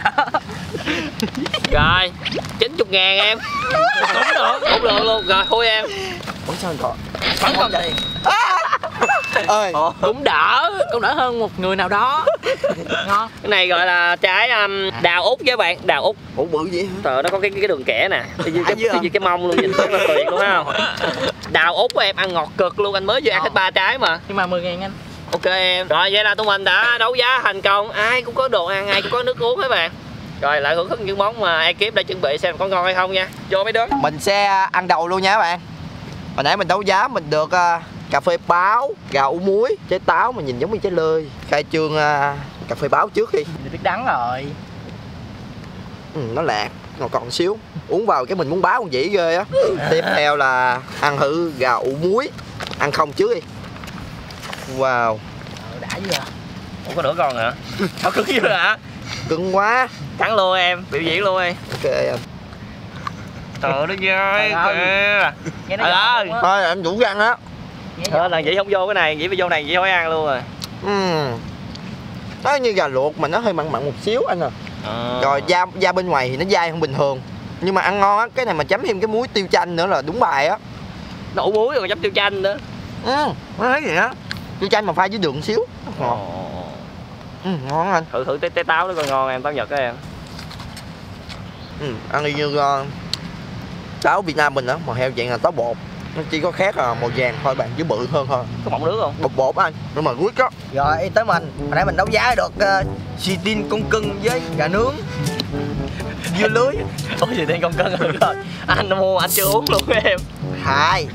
Rồi chín mươi ngàn em. Cũng được. Cũng được luôn. Rồi thôi em. Ủa sao anh còn? Vẫn còn tiền. Ơi. Cũng đỡ. Cũng đỡ hơn một người nào đó. Ngon. Cái này gọi là trái um, đào út với bạn, đào út. Ủa bự vậy hả? Trời, nó có cái cái đường kẻ nè. Cái cái, cái, cái, cái mông luôn, nhìn rất là tuyệt luôn không? Đào út của em ăn ngọt cực luôn, anh mới vừa ăn hết ba trái mà. Nhưng mà mười ngàn anh. Ok em. Rồi vậy là tụi mình đã đấu giá thành công. Ai cũng có đồ ăn, ai cũng có nước uống các bạn. Rồi lại thưởng thức những món mà ekip đã chuẩn bị xem có ngon hay không nha. Vô mấy đứa. Mình sẽ ăn đầu luôn nha các bạn. Hồi nãy mình đấu giá mình được uh, cà phê báo, gà ủ muối, trái táo mà nhìn giống như trái lơi. Khai trương uh, cà phê báo trước đi. Mình biết đắng rồi. Ừ, nó lạc, còn còn xíu. Uống vào cái mình muốn báo con dĩ ghê á. Tiếp theo là ăn thử gà ủ muối. Ăn không trước đi. Wow. Ờ, đã chưa? Ủa có nửa con hả? Có cứng chưa hả? Cưng quá. Cắn luôn em, biểu diễn luôn em. Ok em. Trời đất ơi, kìa. Nghe Trời ơi. Thôi em đủ răng á. Thôi là Vĩ không vô cái này, Vĩ phải vô này, Vĩ không ăn luôn rồi. Ừ. Nó như gà luộc mà nó hơi mặn mặn một xíu anh à. À. Rồi da da bên ngoài thì nó dai hơn bình thường. Nhưng mà ăn ngon á, cái này mà chấm thêm cái muối tiêu chanh nữa là đúng bài á. Đậu muối rồi chấm tiêu chanh nữa. Ừ, nó thấy vậy á. Tiêu chanh mà pha với đường xíu. Ngon. Ồ. Ừ, ngon anh. Thử thử té, té táo nó coi ngon em, táo Nhật á em. Ừ, ăn y như uh, táo Việt Nam mình á, màu heo dạng là táo bột. Nó chỉ có khác là màu vàng thôi bạn, chứ bự hơn thôi. Có mọng nước không? Bột bột anh, nhưng mà good á. Rồi tới mình, hồi nãy mình đấu giá được uh, xì tin con cưng với gà nướng. Dưa lưới. Ủa gì tiên con cân rồi. Anh mua anh chưa uống luôn em. Hai.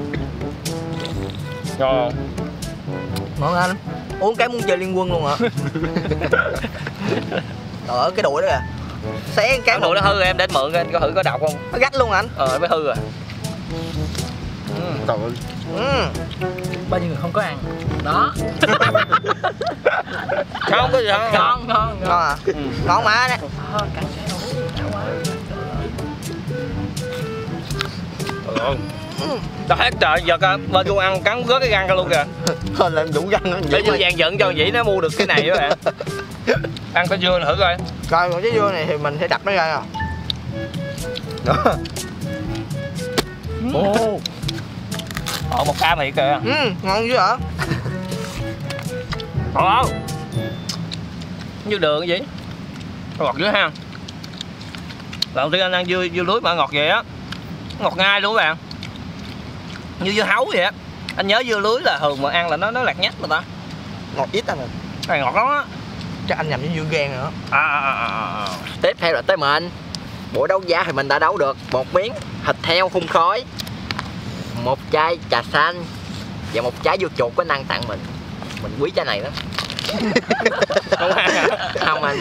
Ngon. Ngon anh. Uống cái muốn chơi liên quân luôn hả? Trời ơi cái đùi đó kìa. Xé cái Cái đùi nó hư em, để anh mượn coi, anh có thử có độc không? nó gách luôn anh. Ờ mới hư rồi. Ừ. Trời ơi. Ừ. Bao nhiêu người không có ăn. Đó. Không có gì không? Ngon, ngon, Ngon à? Ừ. Ngon mà nè. Ờ, cắn sẽ không đã quá. Trời ơi. Tao hết trời, giờ coi bên tôi ăn cắn rớt cái răng ra luôn kìa. Thôi làm đủ răng nó Để vô vàng giận cho Vĩ nó mua được cái này các bạn. Ăn cái dưa thử coi. Rồi còn cái dưa này thì mình sẽ đặt nó ra nè. Đó. Ồ. Ồ một cam thiệt kìa. Ừ, ngon dữ hả? Ồ. Như đường vậy. Ngọt dữ ha. Lần đầu tiên anh ăn dưa dưa lưới mà ngọt vậy á. Ngọt ngay luôn các bạn. Như dưa hấu vậy á. Anh nhớ dưa lưới là thường mà ăn là nó nó lạc nhách mà ta. Ngọt ít anh à. Cái này ngọt lắm á. Chắc anh nhầm với dưa gan nữa. À, à, à, à, à. Tiếp theo là tới mình. Buổi đấu giá thì mình đã đấu được một miếng thịt heo hun khói, một chai trà xanh và một trái dưa chuột có năng tặng mình. Mình quý trái này lắm. Không ăn hả? Không anh.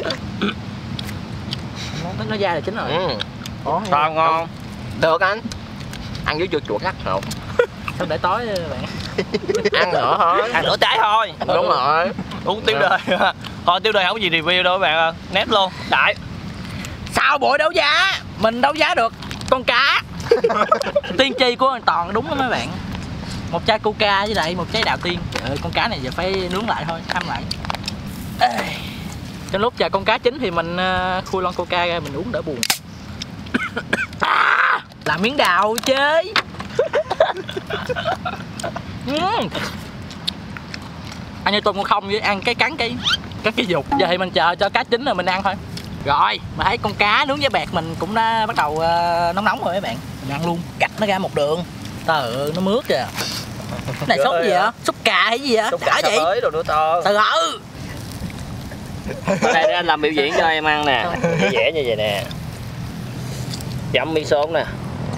Món tính nó dai là chính rồi. Ừ. Ngon ngon. Được anh. Ăn với chuột chuột hắc hột. Sao để tối bạn? Ăn nữa thôi. Ăn nửa trái thôi. Đúng rồi. Uống tiêu đời. Thôi tiêu đời không có gì review đâu các bạn ơi. Nét luôn. Đại. Sau buổi đấu giá mình đấu giá được con cá. Tiên tri của anh Toàn đúng lắm mấy bạn. Một chai coca với lại một trái đào tiên. Trời ơi, con cá này giờ phải nướng lại thôi, ăn lại. Ê. Trong lúc chờ con cá chín thì mình uh, khui lon coca ra mình uống đỡ buồn. À, làm miếng đào chơi. uhm. Ăn như tôm con không với ăn cái cắn cái cái cái dục. Giờ thì mình chờ cho cá chín rồi mình ăn thôi. Rồi, mà thấy con cá nướng với bẹt mình cũng đã bắt đầu uh, nóng nóng rồi mấy bạn. Mình ăn luôn, cạch nó ra một đường. Trời ơi, nó mướt kìa. Cái này sốt gì vậy? Sốt cà hay gì vậy? Sốt Đã cà vậy? tới đồ nữa to. Từ từ. Ở đây để anh làm biểu diễn cho em ăn nè. Dễ dễ như vậy nè. Chấm miếng sốt nè.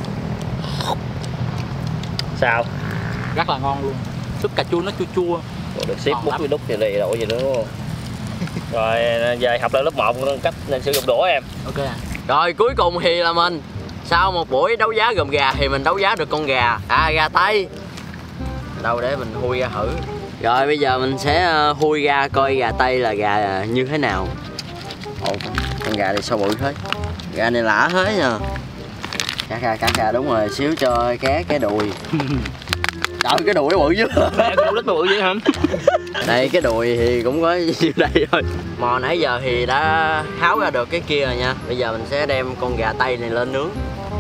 Sao? Rất là ngon luôn. Súp cà chua nó chua chua. Ủa, được xếp Ngon bút lắm. với đúc gì đầy độ gì nữa đúng không? Rồi về học lên lớp một cách nên sử dụng đũa em. Ok à. Rồi cuối cùng thì là mình. Sau một buổi đấu giá gồm gà thì mình đấu giá được con gà. À gà Tây. Đâu để mình hui ra thử. Rồi bây giờ mình sẽ hui ra coi gà Tây là gà như thế nào. Ồ, con gà này sao bự thế? Gà này lạ thế nha. Cắt ra, cắt ra đúng rồi, xíu cho cái cái đùi. Trời cái đùi nó bự chứ. Cái đũa rất bự vậy hả? Đây cái đùi thì cũng có nhiêu đây thôi. Mò nãy giờ thì đã tháo ra được cái kia rồi nha. Bây giờ mình sẽ đem con gà Tây này lên nướng.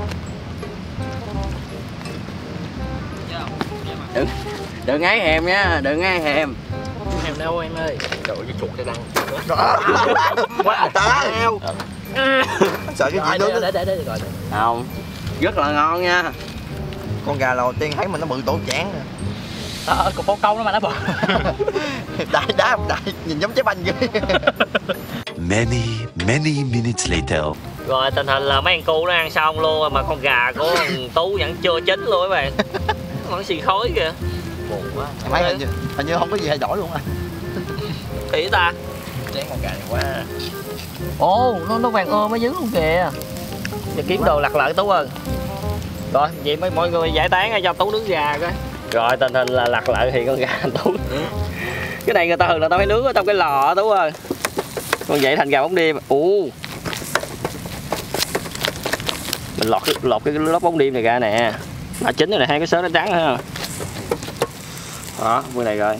Đừng, đừng ngái hèm nha, đừng ngái hèm. Hèm đâu em ơi. Trời ơi, chuột cái răng. Quá ta. Sợ cái gì nữa. Để để để rồi. Không, rất là ngon nha. Con gà đầu tiên thấy mình nó bự tổ chán nè. Ờ, cục phô câu nó mà nó bự. Đại đá đại nhìn giống trái banh vậy. Many, many minutes later. Rồi tình hình là mấy anh cu nó ăn xong luôn mà con gà của Tú vẫn chưa chín luôn các bạn. Vẫn xì khói kìa. Buồn quá. Mấy hình như, hình như không có gì thay đổi luôn anh. Kỹ ta. Chén con gà này quá. Ồ, nó nó vàng ôm ở dưới luôn kìa. Giờ kiếm đồ lặt lại Tú ơi. Rồi, vậy mấy mọi người giải tán cho Tú nướng gà coi. Rồi tình hình là lặt lại thì con gà Tú. Cái này người ta thường là tao phải nướng ở trong cái lò Tú ơi. Còn vậy thành gà bóng đêm. Ồ. Mình lọt cái lọt cái lớp bóng đêm này ra nè. Đã chín rồi nè, hai cái sớ nó trắng ha. Đó, bữa này rồi.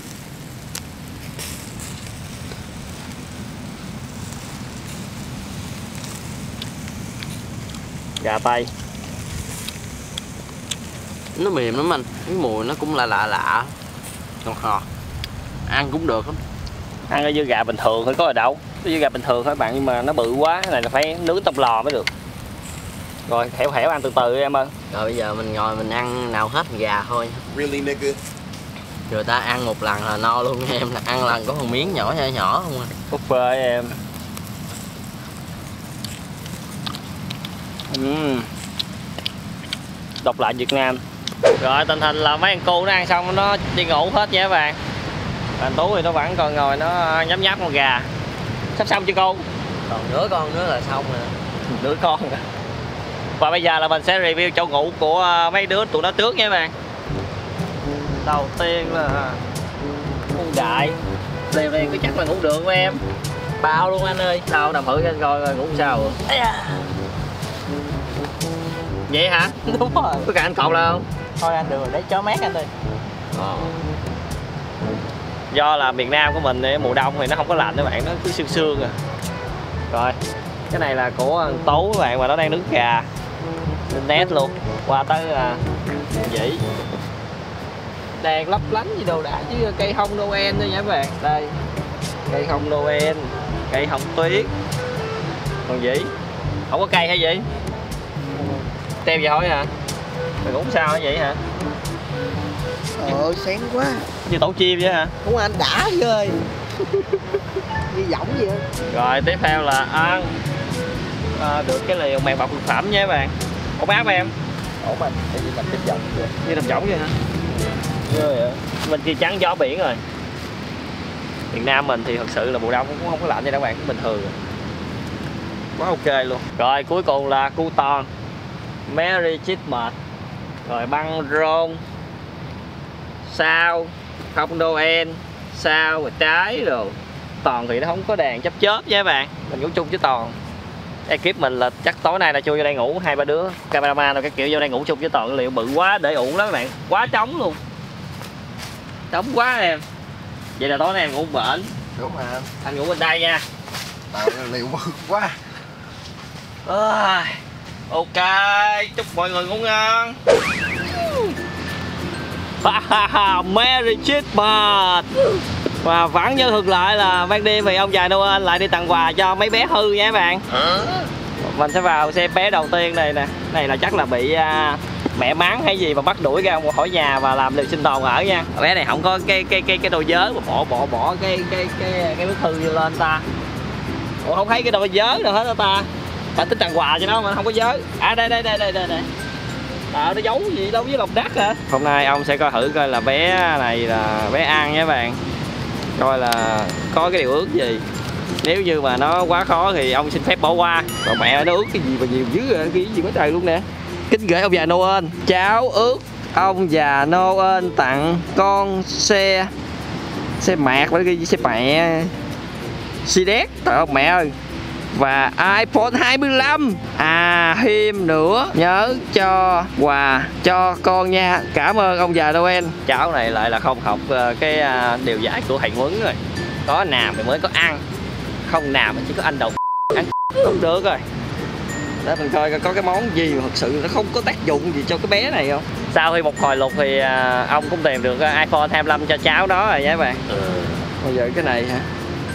Gà Tây. Nó mềm lắm anh. Cái mùi nó cũng lạ lạ lạ. Ngọt ngọt. Ăn cũng được lắm. Ăn ở dưới gà bình thường thôi có ở đâu. Ở dưới gà bình thường thôi bạn, nhưng mà nó bự quá, cái này là phải nướng trong lò mới được. Rồi hẻo hẻo ăn từ từ em ơi. Rồi bây giờ mình ngồi mình ăn nào hết gà thôi. Really nigga. Người ta ăn một lần là no luôn em, là ăn lần có một miếng nhỏ nhỏ nhỏ không à. Buffet em. uhm. Độc lạ Việt Nam. Rồi tình hình là mấy anh cô nó ăn xong nó đi ngủ hết nha các bạn. Anh Tú thì nó vẫn còn ngồi nó nhấm nháp con gà. Sắp xong chưa cô? Còn nửa con nữa là xong rồi. Nửa con. Và bây giờ là mình sẽ review chỗ ngủ của mấy đứa tụi nó trước nha các bạn. Đầu tiên là con đại. Đèn đèn có chắc là ngủ được không em? Bao luôn anh ơi. Sao nằm thử cho anh coi coi ngủ sao rồi. Vậy hả? Đúng rồi. Có cần anh cột là không? Thôi anh được rồi, để cho mát anh ơi. Ờ. Do là miền Nam của mình thì mùa đông thì nó không có lạnh các bạn, nó cứ sương sương à. Rồi cái này là của anh Tú các bạn, và nó đang nướng gà lên nét luôn. Qua tới à, dĩ đèn lấp lánh gì đồ đã chứ cây hông Noel thôi nha các bạn. Đây cây hông Noel, cây hồng tuyết. Còn dĩ không có cây hay gì? Treo vậy thôi hả? Mày cũng sao hả vậy hả? Ờ sáng quá. Như tổ chim vậy hả? Đúng anh đã rồi. Như võng vậy. Rồi tiếp theo là ăn à, được cái liều màng bọc thực phẩm nha các bạn. Ổn áp em? Ổn anh, cái gì làm tiếp võng vậy? Như làm võng vậy hả? Ghê vậy. Bên kia trắng gió biển rồi. Miền Nam mình thì thật sự là mùa đông cũng không có lạnh nha các bạn, cũng bình thường. Quá ok luôn. Rồi cuối cùng là cu toàn Merry Christmas. Rồi băng rôn, sao, không Noel, sao và trái rồi. Toàn thì nó không có đèn chớp chớp nha các bạn. Mình ngủ chung với Toàn. Ekip mình là chắc tối nay là chui vô đây ngủ hai ba đứa. Cameraman rồi cái kiểu vô đây ngủ chung với Toàn, liệu bự quá để ủng lắm các bạn. Quá trống luôn. Trống quá em. Vậy là tối nay em ngủ bển. Đúng mà. Anh ngủ bên đây nha. Tao liệu bự quá. À, ok, chúc mọi người ngủ ngon. Merry Christmas. Và vẫn như thường lại là ban đêm thì ông già Noel lại đi tặng quà cho mấy bé hư nha các bạn. Mình sẽ vào xem bé đầu tiên này nè. Này là chắc là bị uh, mẹ mắng hay gì mà bắt đuổi ra một khỏi nhà và làm liều sinh tồn ở nha. Bé này không có cái cái cái cái đồ giới mà bỏ bỏ bỏ cái cái cái cái bức thư vô lên ta. Ủa không thấy cái đồ giới nào hết đó ta. Phải tính tặng quà cho nó mà không có giới. À đây đây đây đây đây. đây. À, nó giấu gì đâu với lòng đất hả? Hôm nay ông sẽ coi thử coi là bé này là bé ăn nha các bạn. Coi là có cái điều ước gì. Nếu như mà nó quá khó thì ông xin phép bỏ qua. Còn mẹ nó ước cái gì mà nhiều dữ rồi, cái gì quá trời luôn nè. Kính gửi ông già Noel, cháu ước ông già Noel tặng con xe xe mạc với cái xe mẹ xê đét, trời ơi mẹ ơi. Và iPhone hai mươi lăm. À thêm nữa, nhớ cho quà cho con nha. Cảm ơn ông già Noel. Cháu này lại là không học cái điều dạy của thầy Huấn rồi. Có nào thì mới có ăn, không nào mà chỉ có anh đầu ăn không được rồi. Để mình coi có cái món gì mà thật sự nó không có tác dụng gì cho cái bé này không. Sau khi một hồi lục thì ông cũng tìm được iPhone hai mươi lăm cho cháu đó rồi nha các bạn. Ừ. Bây giờ cái này hả?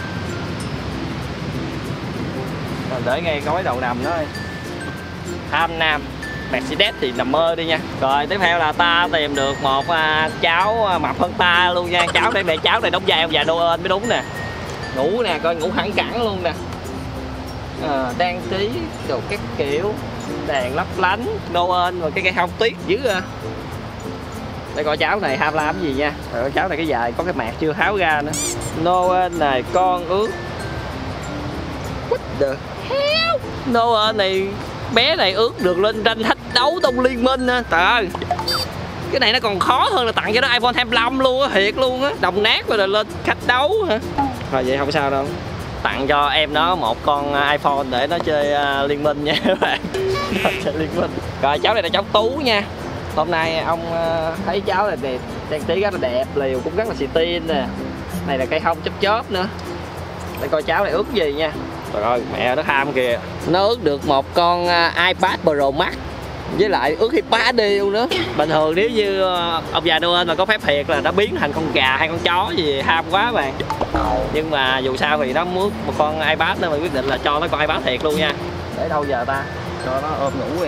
Để ngay gói đầu nằm đó. Ham Nam Mercedes thì nằm mơ đi nha. Rồi tiếp theo là ta tìm được một uh, cháu uh, mập hơn ta luôn nha. Cháu đây, để cháu này đóng vai ông già Noel mới đúng nè. Ngủ nè, coi ngủ thẳng cẳng luôn nè. À, đăng ký đồ các kiểu, đèn lấp lánh, Noel và cái cây hông tuyết dữ à. Đây coi cháu này ham làm gì nha. Rồi cháu này cái dài có cái mạc chưa tháo ra nữa. Noel này con ước. What the hell? Noel này bé này ước được lên tranh thách đấu trong liên minh á. Trời ơi. Cái này nó còn khó hơn là tặng cho nó iPhone hai mươi lăm luôn á, thiệt luôn á. Đồng nát rồi là lên khách đấu hả? Thôi vậy không sao đâu. Tặng cho em nó một con iPhone để nó chơi uh, liên minh nha các bạn. Chơi liên minh. Rồi cháu này là cháu Tú nha. Hôm nay ông uh, thấy cháu này đẹp, trang trí rất là đẹp, liều cũng rất là xì tin nè. Này là cây hông chớp chớp nữa. Để coi cháu này ước gì nha. Trời ơi mẹ nó ham kìa. Nó ước được một con uh, iPad Pro Max. Với lại ước hiếp ba đi luôn nữa. Bình thường nếu như uh, ông già Noel mà có phép thiệt là nó biến thành con gà hay con chó gì, ham quá các bạn. Nhưng mà dù sao thì nó muốn một con iPad nên mình quyết định là cho nó con iPad thiệt luôn nha. Để đâu giờ ta? Cho nó ôm ngủ đi.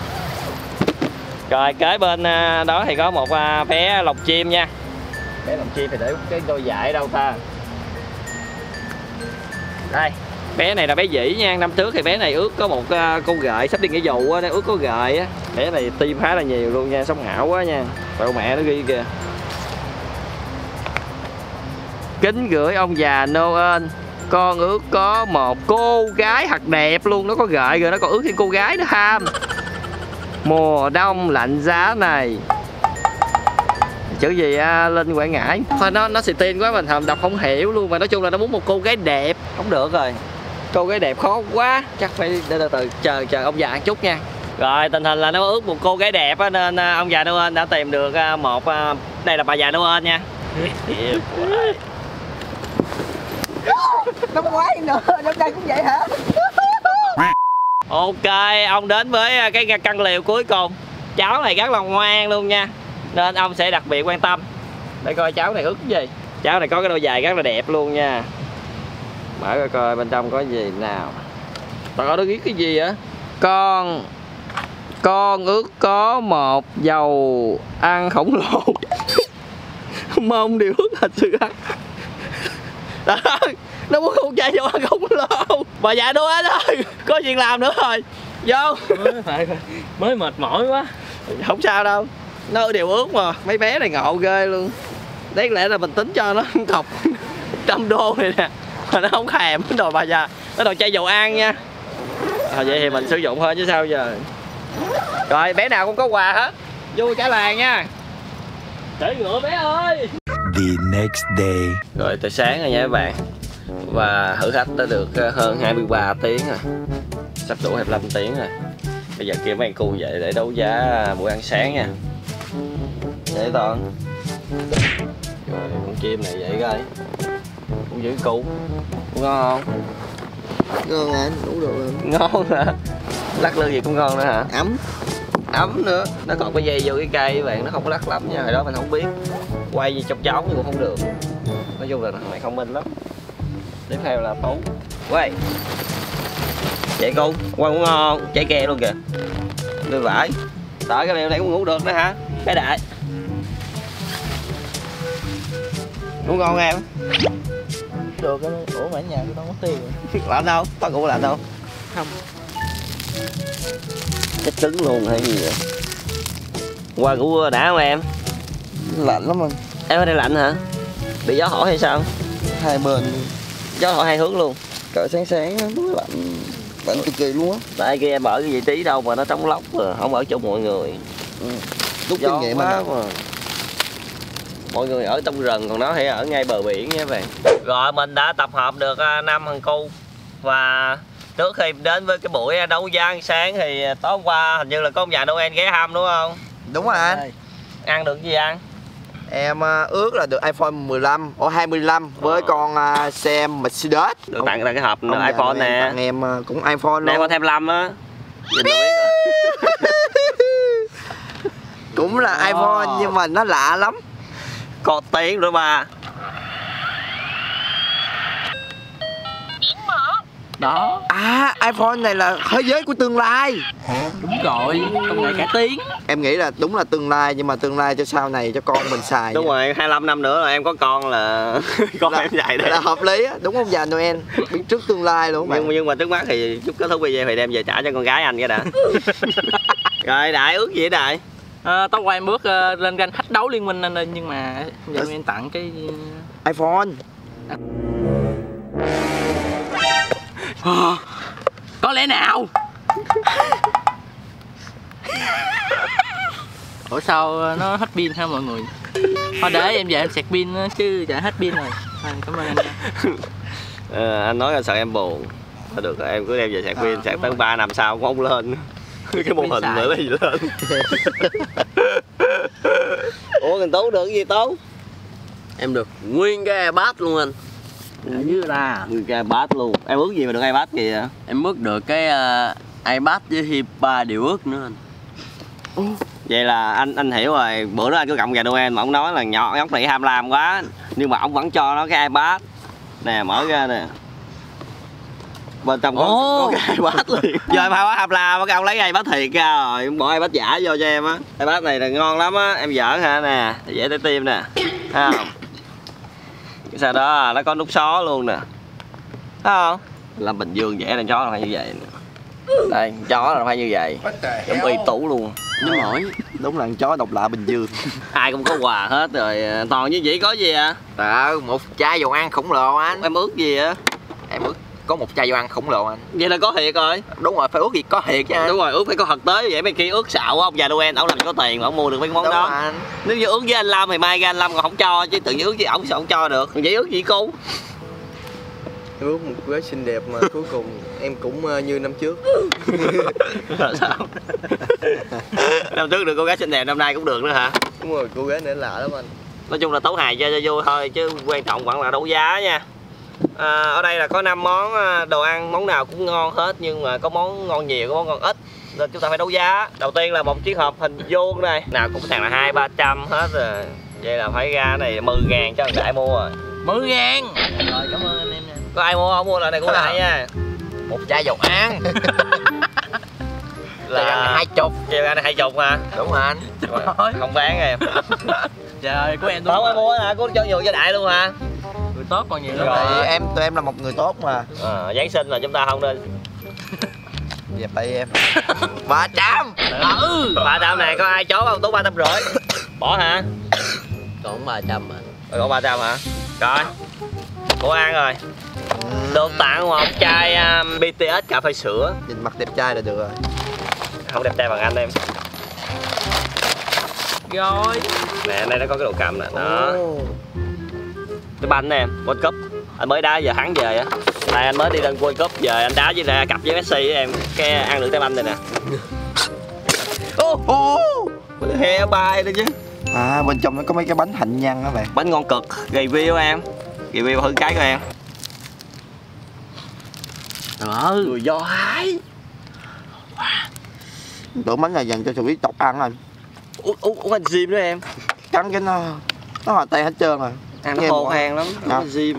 Rồi kế bên đó thì có một bé lồng chim nha. Bé lồng chim thì để cái đôi dại đâu ta? Đây. Bé này là bé Dĩ nha. Năm trước thì bé này ước có một con gợi sắp đi nghĩa vụ á, ước có gợi á. Bé này tim khá là nhiều luôn nha, sống ảo quá nha. Cậu mẹ nó ghi kìa. Kính gửi ông già Noel, con ước có một cô gái thật đẹp luôn. Nó có gợi rồi, nó còn ước thêm cô gái nữa ham. Mùa đông lạnh giá này. Chữ gì à, Linh Quảng Ngãi. Thôi nó nó xì tin quá mình đọc không hiểu luôn. Mà nói chung là nó muốn một cô gái đẹp. Không được rồi. Cô gái đẹp khó quá. Chắc phải để từ từ chờ chờ ông già một chút nha. Rồi tình hình là nó ước một cô gái đẹp á, nên ông già Noel đã tìm được một. Đây là bà già Noel nha. Năm ngoái nữa, năm nay cũng vậy hả? Ok, ông đến với cái căn liều cuối cùng. Cháu này rất là ngoan luôn nha, nên ông sẽ đặc biệt quan tâm. Để coi cháu này ước cái gì. Cháu này có cái đôi giày rất là đẹp luôn nha. Mở coi coi bên trong có gì nào. Tao có nó viết cái gì vậy? Con Con ước có một dầu ăn khổng lồ. Mong điều ước thật sự ăn. Trời ơi, nó muốn con trai dầu ăn khổng lồ. Bà già Noel ơi, có chuyện làm nữa rồi. Vô. Mới, mới mệt mỏi quá. Không sao đâu. Nó điều ước mà. Mấy bé này ngộ ghê luôn. Đáng lẽ là mình tính cho nó cọc trăm đô này nè mà nó không thèm cái đồ bà già, nó đồ chai dầu ăn nha. À, vậy thì mình sử dụng thôi chứ sao giờ. Rồi bé nào cũng có quà hết, vui cả làng nha. Chở ngựa bé ơi. The next day. Rồi tới sáng rồi nha các bạn. Và thử thách đã được hơn hai mươi ba tiếng rồi, sắp đủ hai mươi lăm tiếng rồi. Bây giờ kêu mấy anh cu dậy để đấu giá buổi ăn sáng nha. Để toàn. Rồi con chim này vậy coi. Cũng giữ cu. Ngon không? Ngon anh, đủ được rồi. Ngon hả? Lắc lư gì cũng ngon nữa hả? Ấm. Ấm nữa. Nó còn cái dây vô cái cây các bạn, nó không có lắc lắm nha. Hồi đó mình không biết. Quay gì trong giống nhưng cũng không được. Nói chung là thằng này không minh lắm. Tiếp theo là Tú. Quay. Vậy cu, quay cũng ngon, trái ke luôn kìa. Đưa vải. Tại cái này này cũng ngủ được nữa hả? Cái đại. Ngủ ngon em. Được cái ủa mà ở nhà tôi đâu mất tiền rồi. Lạnh đâu? Có ngủ lạnh đâu? Không. Chắc cứng luôn hay gì vậy? Qua ngủ đã không em? Lạnh lắm anh. Em ở đây lạnh hả? Bị gió hỏi hay sao? Hai bên Gió hỏi hai hướng luôn. cỡ sáng sáng nó lạnh. Lạnh cực kỳ luôn á. Tại kia em ở cái vị trí đâu mà nó trống lốc rồi, không ở chỗ mọi người. Ừ. Rút Gió kinh nghiệm quá anh. mà. Mọi người ở trong rừng còn nó thì ở ngay bờ biển nha các bạn. Rồi mình đã tập hợp được năm thằng cu. Và trước khi đến với cái buổi đấu giá ăn sáng thì tối hôm qua hình như là có ông già Noel ghé thăm đúng không? Đúng rồi anh. Ăn được gì ăn? Em uh, ước là được iPhone mười lăm, ổ hai mươi lăm với ờ. con uh, Sam Mercedes. Được tặng tặng cái hộp Ông iPhone nè. Tặng em uh, cũng iPhone Nè luôn. iPhone hai mươi lăm á. Nhìn đâu biết. Cũng là Ờ. iPhone nhưng mà nó lạ lắm. Có tiếng nữa ba. Đó. À, iPhone này là thế giới của tương lai. Đúng rồi, công nghệ cải tiến. Em nghĩ là đúng là tương lai nhưng mà tương lai cho sau này cho con mình xài. Đúng rồi, hai mươi lăm năm nữa là em có con là con là, em dạy đấy. là hợp lý á, đúng không già Noel? Biết trước tương lai luôn Nhưng, bạn. nhưng mà trước mắt thì chút kết thúc video thì đem về trả cho con gái anh cái đã. Rồi Đại ước gì vậy Đại? À, tối qua em bước uh, lên tranh thách đấu liên minh anh ơi, nhưng mà giờ em tặng cái iPhone. à, có lẽ nào. Ủa sao nó hết pin hả mọi người? Thôi để em về em sạc pin chứ chạy hết pin rồi. À, cảm ơn anh nha. À, anh nói là sợ em buồn. Thôi được rồi, em cứ đem về sạc pin, sạc tới ba năm sau cũng không lên. Cái mô hình nữa là gì lên. Ủa thằng Tú được cái gì Tú? Em được nguyên cái iPad luôn anh. Ở dưới ra. Nguyên cái iPad luôn. Em ước gì mà được iPad kìa vậy? Em ước được cái uh, iPad với thêm ba điều ước nữa anh. Vậy là anh anh hiểu rồi, bữa đó anh có cộng gà Noel mà ông nói là nhỏ nhóc này ham lam quá, nhưng mà ông vẫn cho nó cái iPad nè, mở ra nè, bên trong có, Ồ. có cái iPad liền. Giờ em không có ham lam, cái ông lấy cái iPad thiệt ra rồi, ông bỏ iPad giả vô cho em á. iPad này là ngon lắm á, em giỡn hả nè, dễ tới tim nè, thấy không? Sau đó nó có nút xó luôn nè, thấy không? Làm Bình Dương vẽ lên chó là phải như vậy nè. Đây, chó là phải như vậy, giống y tủ luôn. Nó mỏi. Đúng là con chó độc lạ Bình Dương. Ai cũng có quà hết rồi. Toàn như vậy có gì à? Trời ơi, một chai dầu ăn khổng lồ anh. Em ước gì á? Em ước có một chai dầu ăn khổng lồ anh. Vậy là có thiệt rồi. Đúng rồi, phải ước gì có thiệt chứ anh. Đúng rồi, ước phải có thật tới vậy. Mấy kia ước xạo ông già Noel, ông làm gì có tiền mà ông mua được mấy món Đúng đó. rồi anh. Nếu như ước với anh Lâm thì mai ra anh Lâm còn không cho, chứ tự nhiên ước với ổng sao ổng cho được. Vậy ước gì cô? Ước một gái xinh đẹp mà cuối cùng em cũng uh, như năm trước. Rồi sao? Năm trước được cô gái xinh đẹp, năm nay cũng được nữa hả? Đúng rồi, cô gái này lạ lắm anh. Nói chung là tấu hài chơi cho vui thôi, chứ quan trọng vẫn là đấu giá nha. À, ở đây là có năm món đồ ăn, món nào cũng ngon hết, nhưng mà có món ngon nhiều, có món ngon ít, nên chúng ta phải đấu giá. Đầu tiên là một chiếc hộp hình vuông này, nào cũng sàn là hai ba trăm hết rồi. Vậy là phải ra này mười ngàn cho thằng Đại mua rồi. Mười ngàn. Rồi cảm ơn anh em nha. Có ai mua không? Mua lại này của Đại nha. Một chai dầu ăn. Là hai chục. Chai ra này hai chục hả? Đúng rồi anh. Rồi, không bán em. Trời của em Không ai mua hả? Cô cho nhiều cho Đại luôn hả? người tốt còn nhiều lắm. Rồi. Tại em tụi em là một người tốt mà. À, Giáng sinh là chúng ta không nên. Dẹp tay em. Ba trăm. Ừ. Ba trăm này có ai chó không? Tốn ba trăm rưỡi. Bỏ hả? Còn ba trăm mà. Rồi còn ba trăm hả? Rồi. của An rồi. Được tặng một chai um, bê tê ét cà phê sữa. Nhìn mặt đẹp trai là được rồi. Không đẹp trai bằng anh em. Rồi. Nè, đây nó có cái độ cầm nè, đó. Cái banh nè em, World Cup. Anh mới đá giờ thắng về á. Này anh mới đi lên World Cup, giờ anh đá với ra cặp với Messi với em. Cái ăn được cái banh này nè. Ô hô, he bay đây chứ. À, bên trong nó có mấy cái bánh hạnh nhân đó bạn. Bánh ngon cực, review em. Review thử cái của em. Trời Người Do Thái. Tưởng bánh này dành cho sự quý tộc ăn anh. Uống uống uống anh Jim đó em. Cắn cái nó nó hòa tan hết trơn rồi. Ăn nó khô khan lắm, à. anh Jim.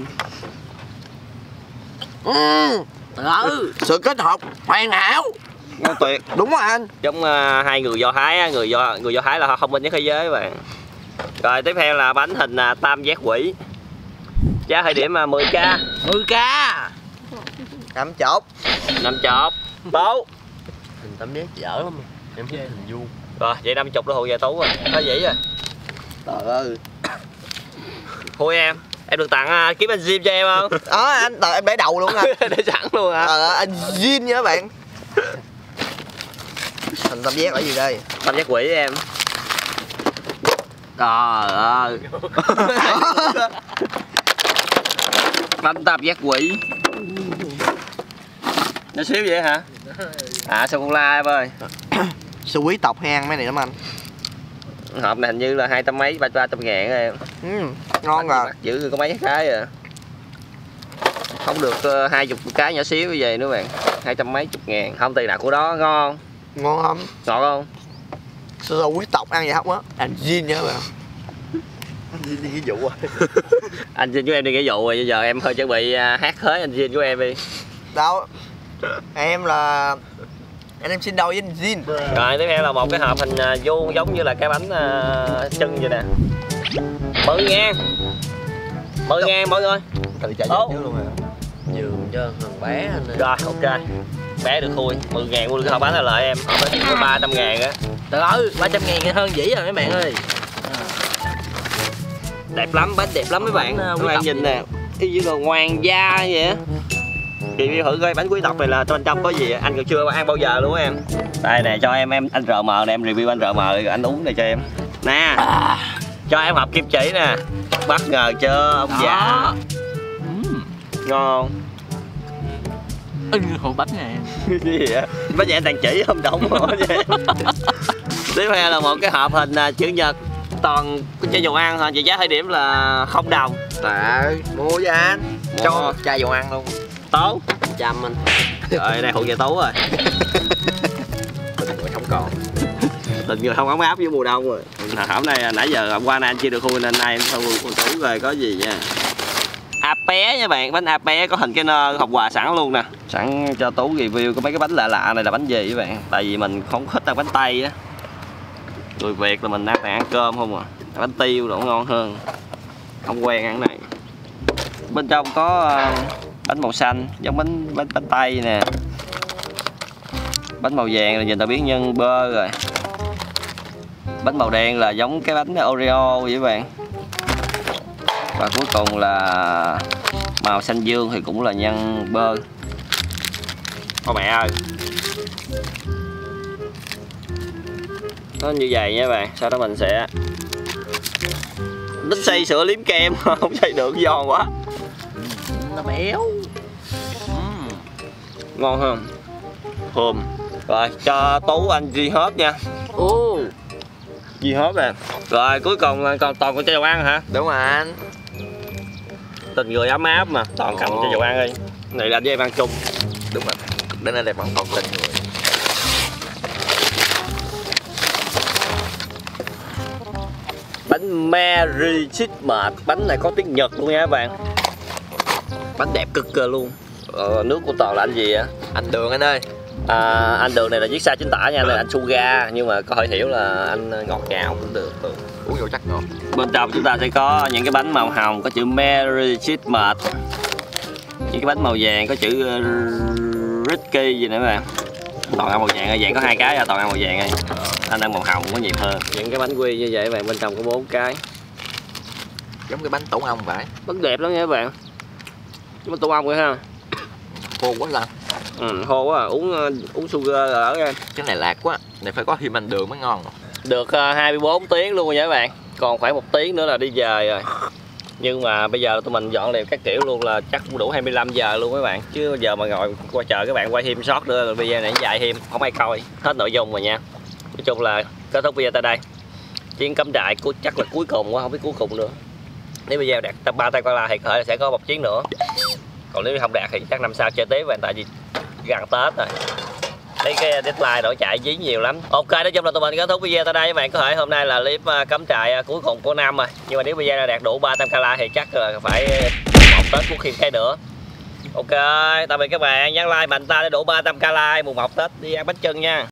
Ừ. ừ. Sự kết hợp hoàn hảo. Ngon tuyệt. Đúng rồi anh. Giống uh, hai người Do Thái á, người Do người Do Thái là thông minh nhất thế giới các bạn. Rồi tiếp theo là bánh hình uh, tam giác quỷ. Giá thời điểm uh, mười k. mười k. Năm chục. Năm chục. Tố. Hình tam giác dở lắm. Em thích hình vuông. Rồi vậy năm chục nó hụi về Tú rồi. Có dĩ rồi. Trời ơi. Hụi em. Em được tặng uh, kiếm anh Jim cho em không? Đó anh, tờ em để đầu luôn anh. Để sẵn luôn hả? Ờ, anh Jin nha các bạn. Thành tam giác ở gì đây? Tam giác quỷ em. Trời ơi. Bánh tam giác quỷ. Nó xíu vậy hả? À sô cô la em ơi. Sự quý tộc hang mấy này lắm anh. Hộp này hình như là hai trăm mấy, ba ba trăm ngàn á em. Ừ, ngon rồi. Giữ có mấy cái à. Không được hai chục cái nhỏ xíu như vậy nữa bạn. Hai trăm mấy chục ngàn. Không tiền nào của đó ngon. Ngon không? Ngọt không? Sự quý tộc ăn vậy không á? Anh Jin nha các bạn. Anh Jin đi ví dụ rồi. Anh Jin của em đi nghĩa vụ rồi, bây giờ em hơi chuẩn bị hát khới anh Jin của em đi. Đâu? Em là anh em xin đầu với anh Jin. Rồi tiếp theo là một cái hộp hình vuông giống như là cái bánh uh, chân vậy nè. Mười ngàn. Mười ngàn mọi người. Cần trả Tốt. trước luôn rồi. Nhường cho thằng bé anh ơi. Rồi ok. Bé được khui. Mười ngàn mua được cái hộp bánh là lợi em. Hộp bánh có ba trăm ngàn á. Trời ơi, ba trăm ngàn hơn dĩ rồi mấy bạn ơi. Đẹp lắm, bánh đẹp lắm mấy bạn. Bánh, uh, Các bạn quý nhìn tộc nè. Y như là hoàng gia vậy á. Review thử coi bánh quý tộc này là bên trong có gì. Anh còn chưa ăn bao giờ luôn em. Đây nè, cho em em anh rờ em nè, em review anh rờ em rồi anh uống này cho em. Nè. Cho em hộp kim chỉ nè. Bất ngờ chưa ông Đó. già. Uhm. Ngon. Ừ, hộp bánh nè. Cái gì vậy? Bánh vậy tàn chỉ không động vậy. Tiếp theo là một cái hộp hình chữ nhật toàn chai dầu ăn thôi, chị giá thời điểm là không đồng. Tại mua cho anh. Mua. Cho một chai dầu ăn luôn. Tố. Trăm anh. Rồi đây hụi về Tú rồi. Rồi không còn. Tình người không ấm áp với mùa đông rồi. Hôm nay nãy giờ hôm qua nay anh chưa được khui nên nay em không khui Tú rồi có gì nha. A pé nha bạn, bánh a pé có hình cái nơ hộp quà sẵn luôn nè. Sẵn cho Tú review có mấy cái bánh lạ lạ này là bánh gì các bạn. Tại vì mình không thích ăn bánh Tây á. Người Việt là mình ăn toàn ăn cơm không à. Bánh tiêu độ ngon hơn. Không quen ăn này. Bên trong có bánh màu xanh giống bánh bánh bánh Tây nè. Bánh màu vàng là nhìn ta biết nhân bơ rồi. Bánh màu đen là giống cái bánh Oreo vậy các bạn. Và cuối cùng là màu xanh dương thì cũng là nhân bơ. Ô mẹ ơi. Nó như vậy nha các bạn. Sau đó mình sẽ Thích xay sữa liếm kem không xay được giòn quá. Nó béo. uhm. Ngon không? Thơm. Rồi cho Tú anh Duy hết nha. Ô Duy hết nè. Rồi cuối cùng còn toàn con chai dầu ăn hả? Đúng rồi anh. Tình người ấm áp mà. Toàn cầm chai dầu ăn đi. Này là anh với em ăn chung. Đúng rồi. Đến đây đẹp bằng toàn tình người. Bánh Merry Christmas. Bánh này có tiếng Nhật luôn nha các bạn. Bánh đẹp cực cơ luôn. Ờ, nước của toàn là anh gì á? Anh Đường anh ơi. À, anh Đường này là viết sai chính tả nha, này là anh Suga. Nhưng mà có thể hiểu là anh ngọt ngào cũng được. Ừ. Uống vô chắc ngọt. Bên Bên trong chúng ta sẽ có những cái bánh màu hồng có chữ Merry Christmas. Những cái bánh màu vàng có chữ Ricky gì nữa các bạn. Toàn ăn màu vàng ơi, vàng có hai cái, toàn ăn màu vàng ơi. Anh ăn màu hồng có nhiều hơn. Những cái bánh quy như vậy các bạn, bên trong có bốn cái. giống cái bánh tổ ong vậy. Bánh đẹp lắm nha các bạn. Mà tổ ong rồi ha. Khô quá là. Ừ, khô quá à. Uống uống sugar rồi ở em. Cái này lạc quá. Này phải có thêm anh đường mới ngon. Được uh, hai mươi bốn tiếng luôn rồi nha các bạn. Còn khoảng một tiếng nữa là đi về rồi. Nhưng mà bây giờ tụi mình dọn dẹp các kiểu luôn là chắc cũng đủ hai mươi lăm giờ luôn các bạn. Chứ giờ mà ngồi qua chờ các bạn quay thêm short nữa rồi video này dài thêm không ai coi. Hết nội dung rồi nha. Nói chung là kết thúc video tại đây. Chuyến cắm trại của chắc là cuối cùng quá, không biết cuối cùng nữa. Nếu video đạt tập ba tay qua la thì có thể là sẽ có một chuyến nữa. Còn nếu không đạt thì chắc năm sau chơi tiếp bạn, tại vì gần Tết rồi. Lấy cái deadline đổi chạy dí nhiều lắm. Ok, nói chung là tụi mình kết thúc video tại đây các bạn. Có thể hôm nay là clip cắm trại cuối cùng của năm rồi. Nhưng mà nếu video này đạt đủ ba trăm k like thì chắc là phải một Tết của thêm cái nữa. Ok, tạm biệt các bạn, nhấn like mạnh tay để đủ ba trăm k like mùng một Tết đi ăn bánh chưng nha.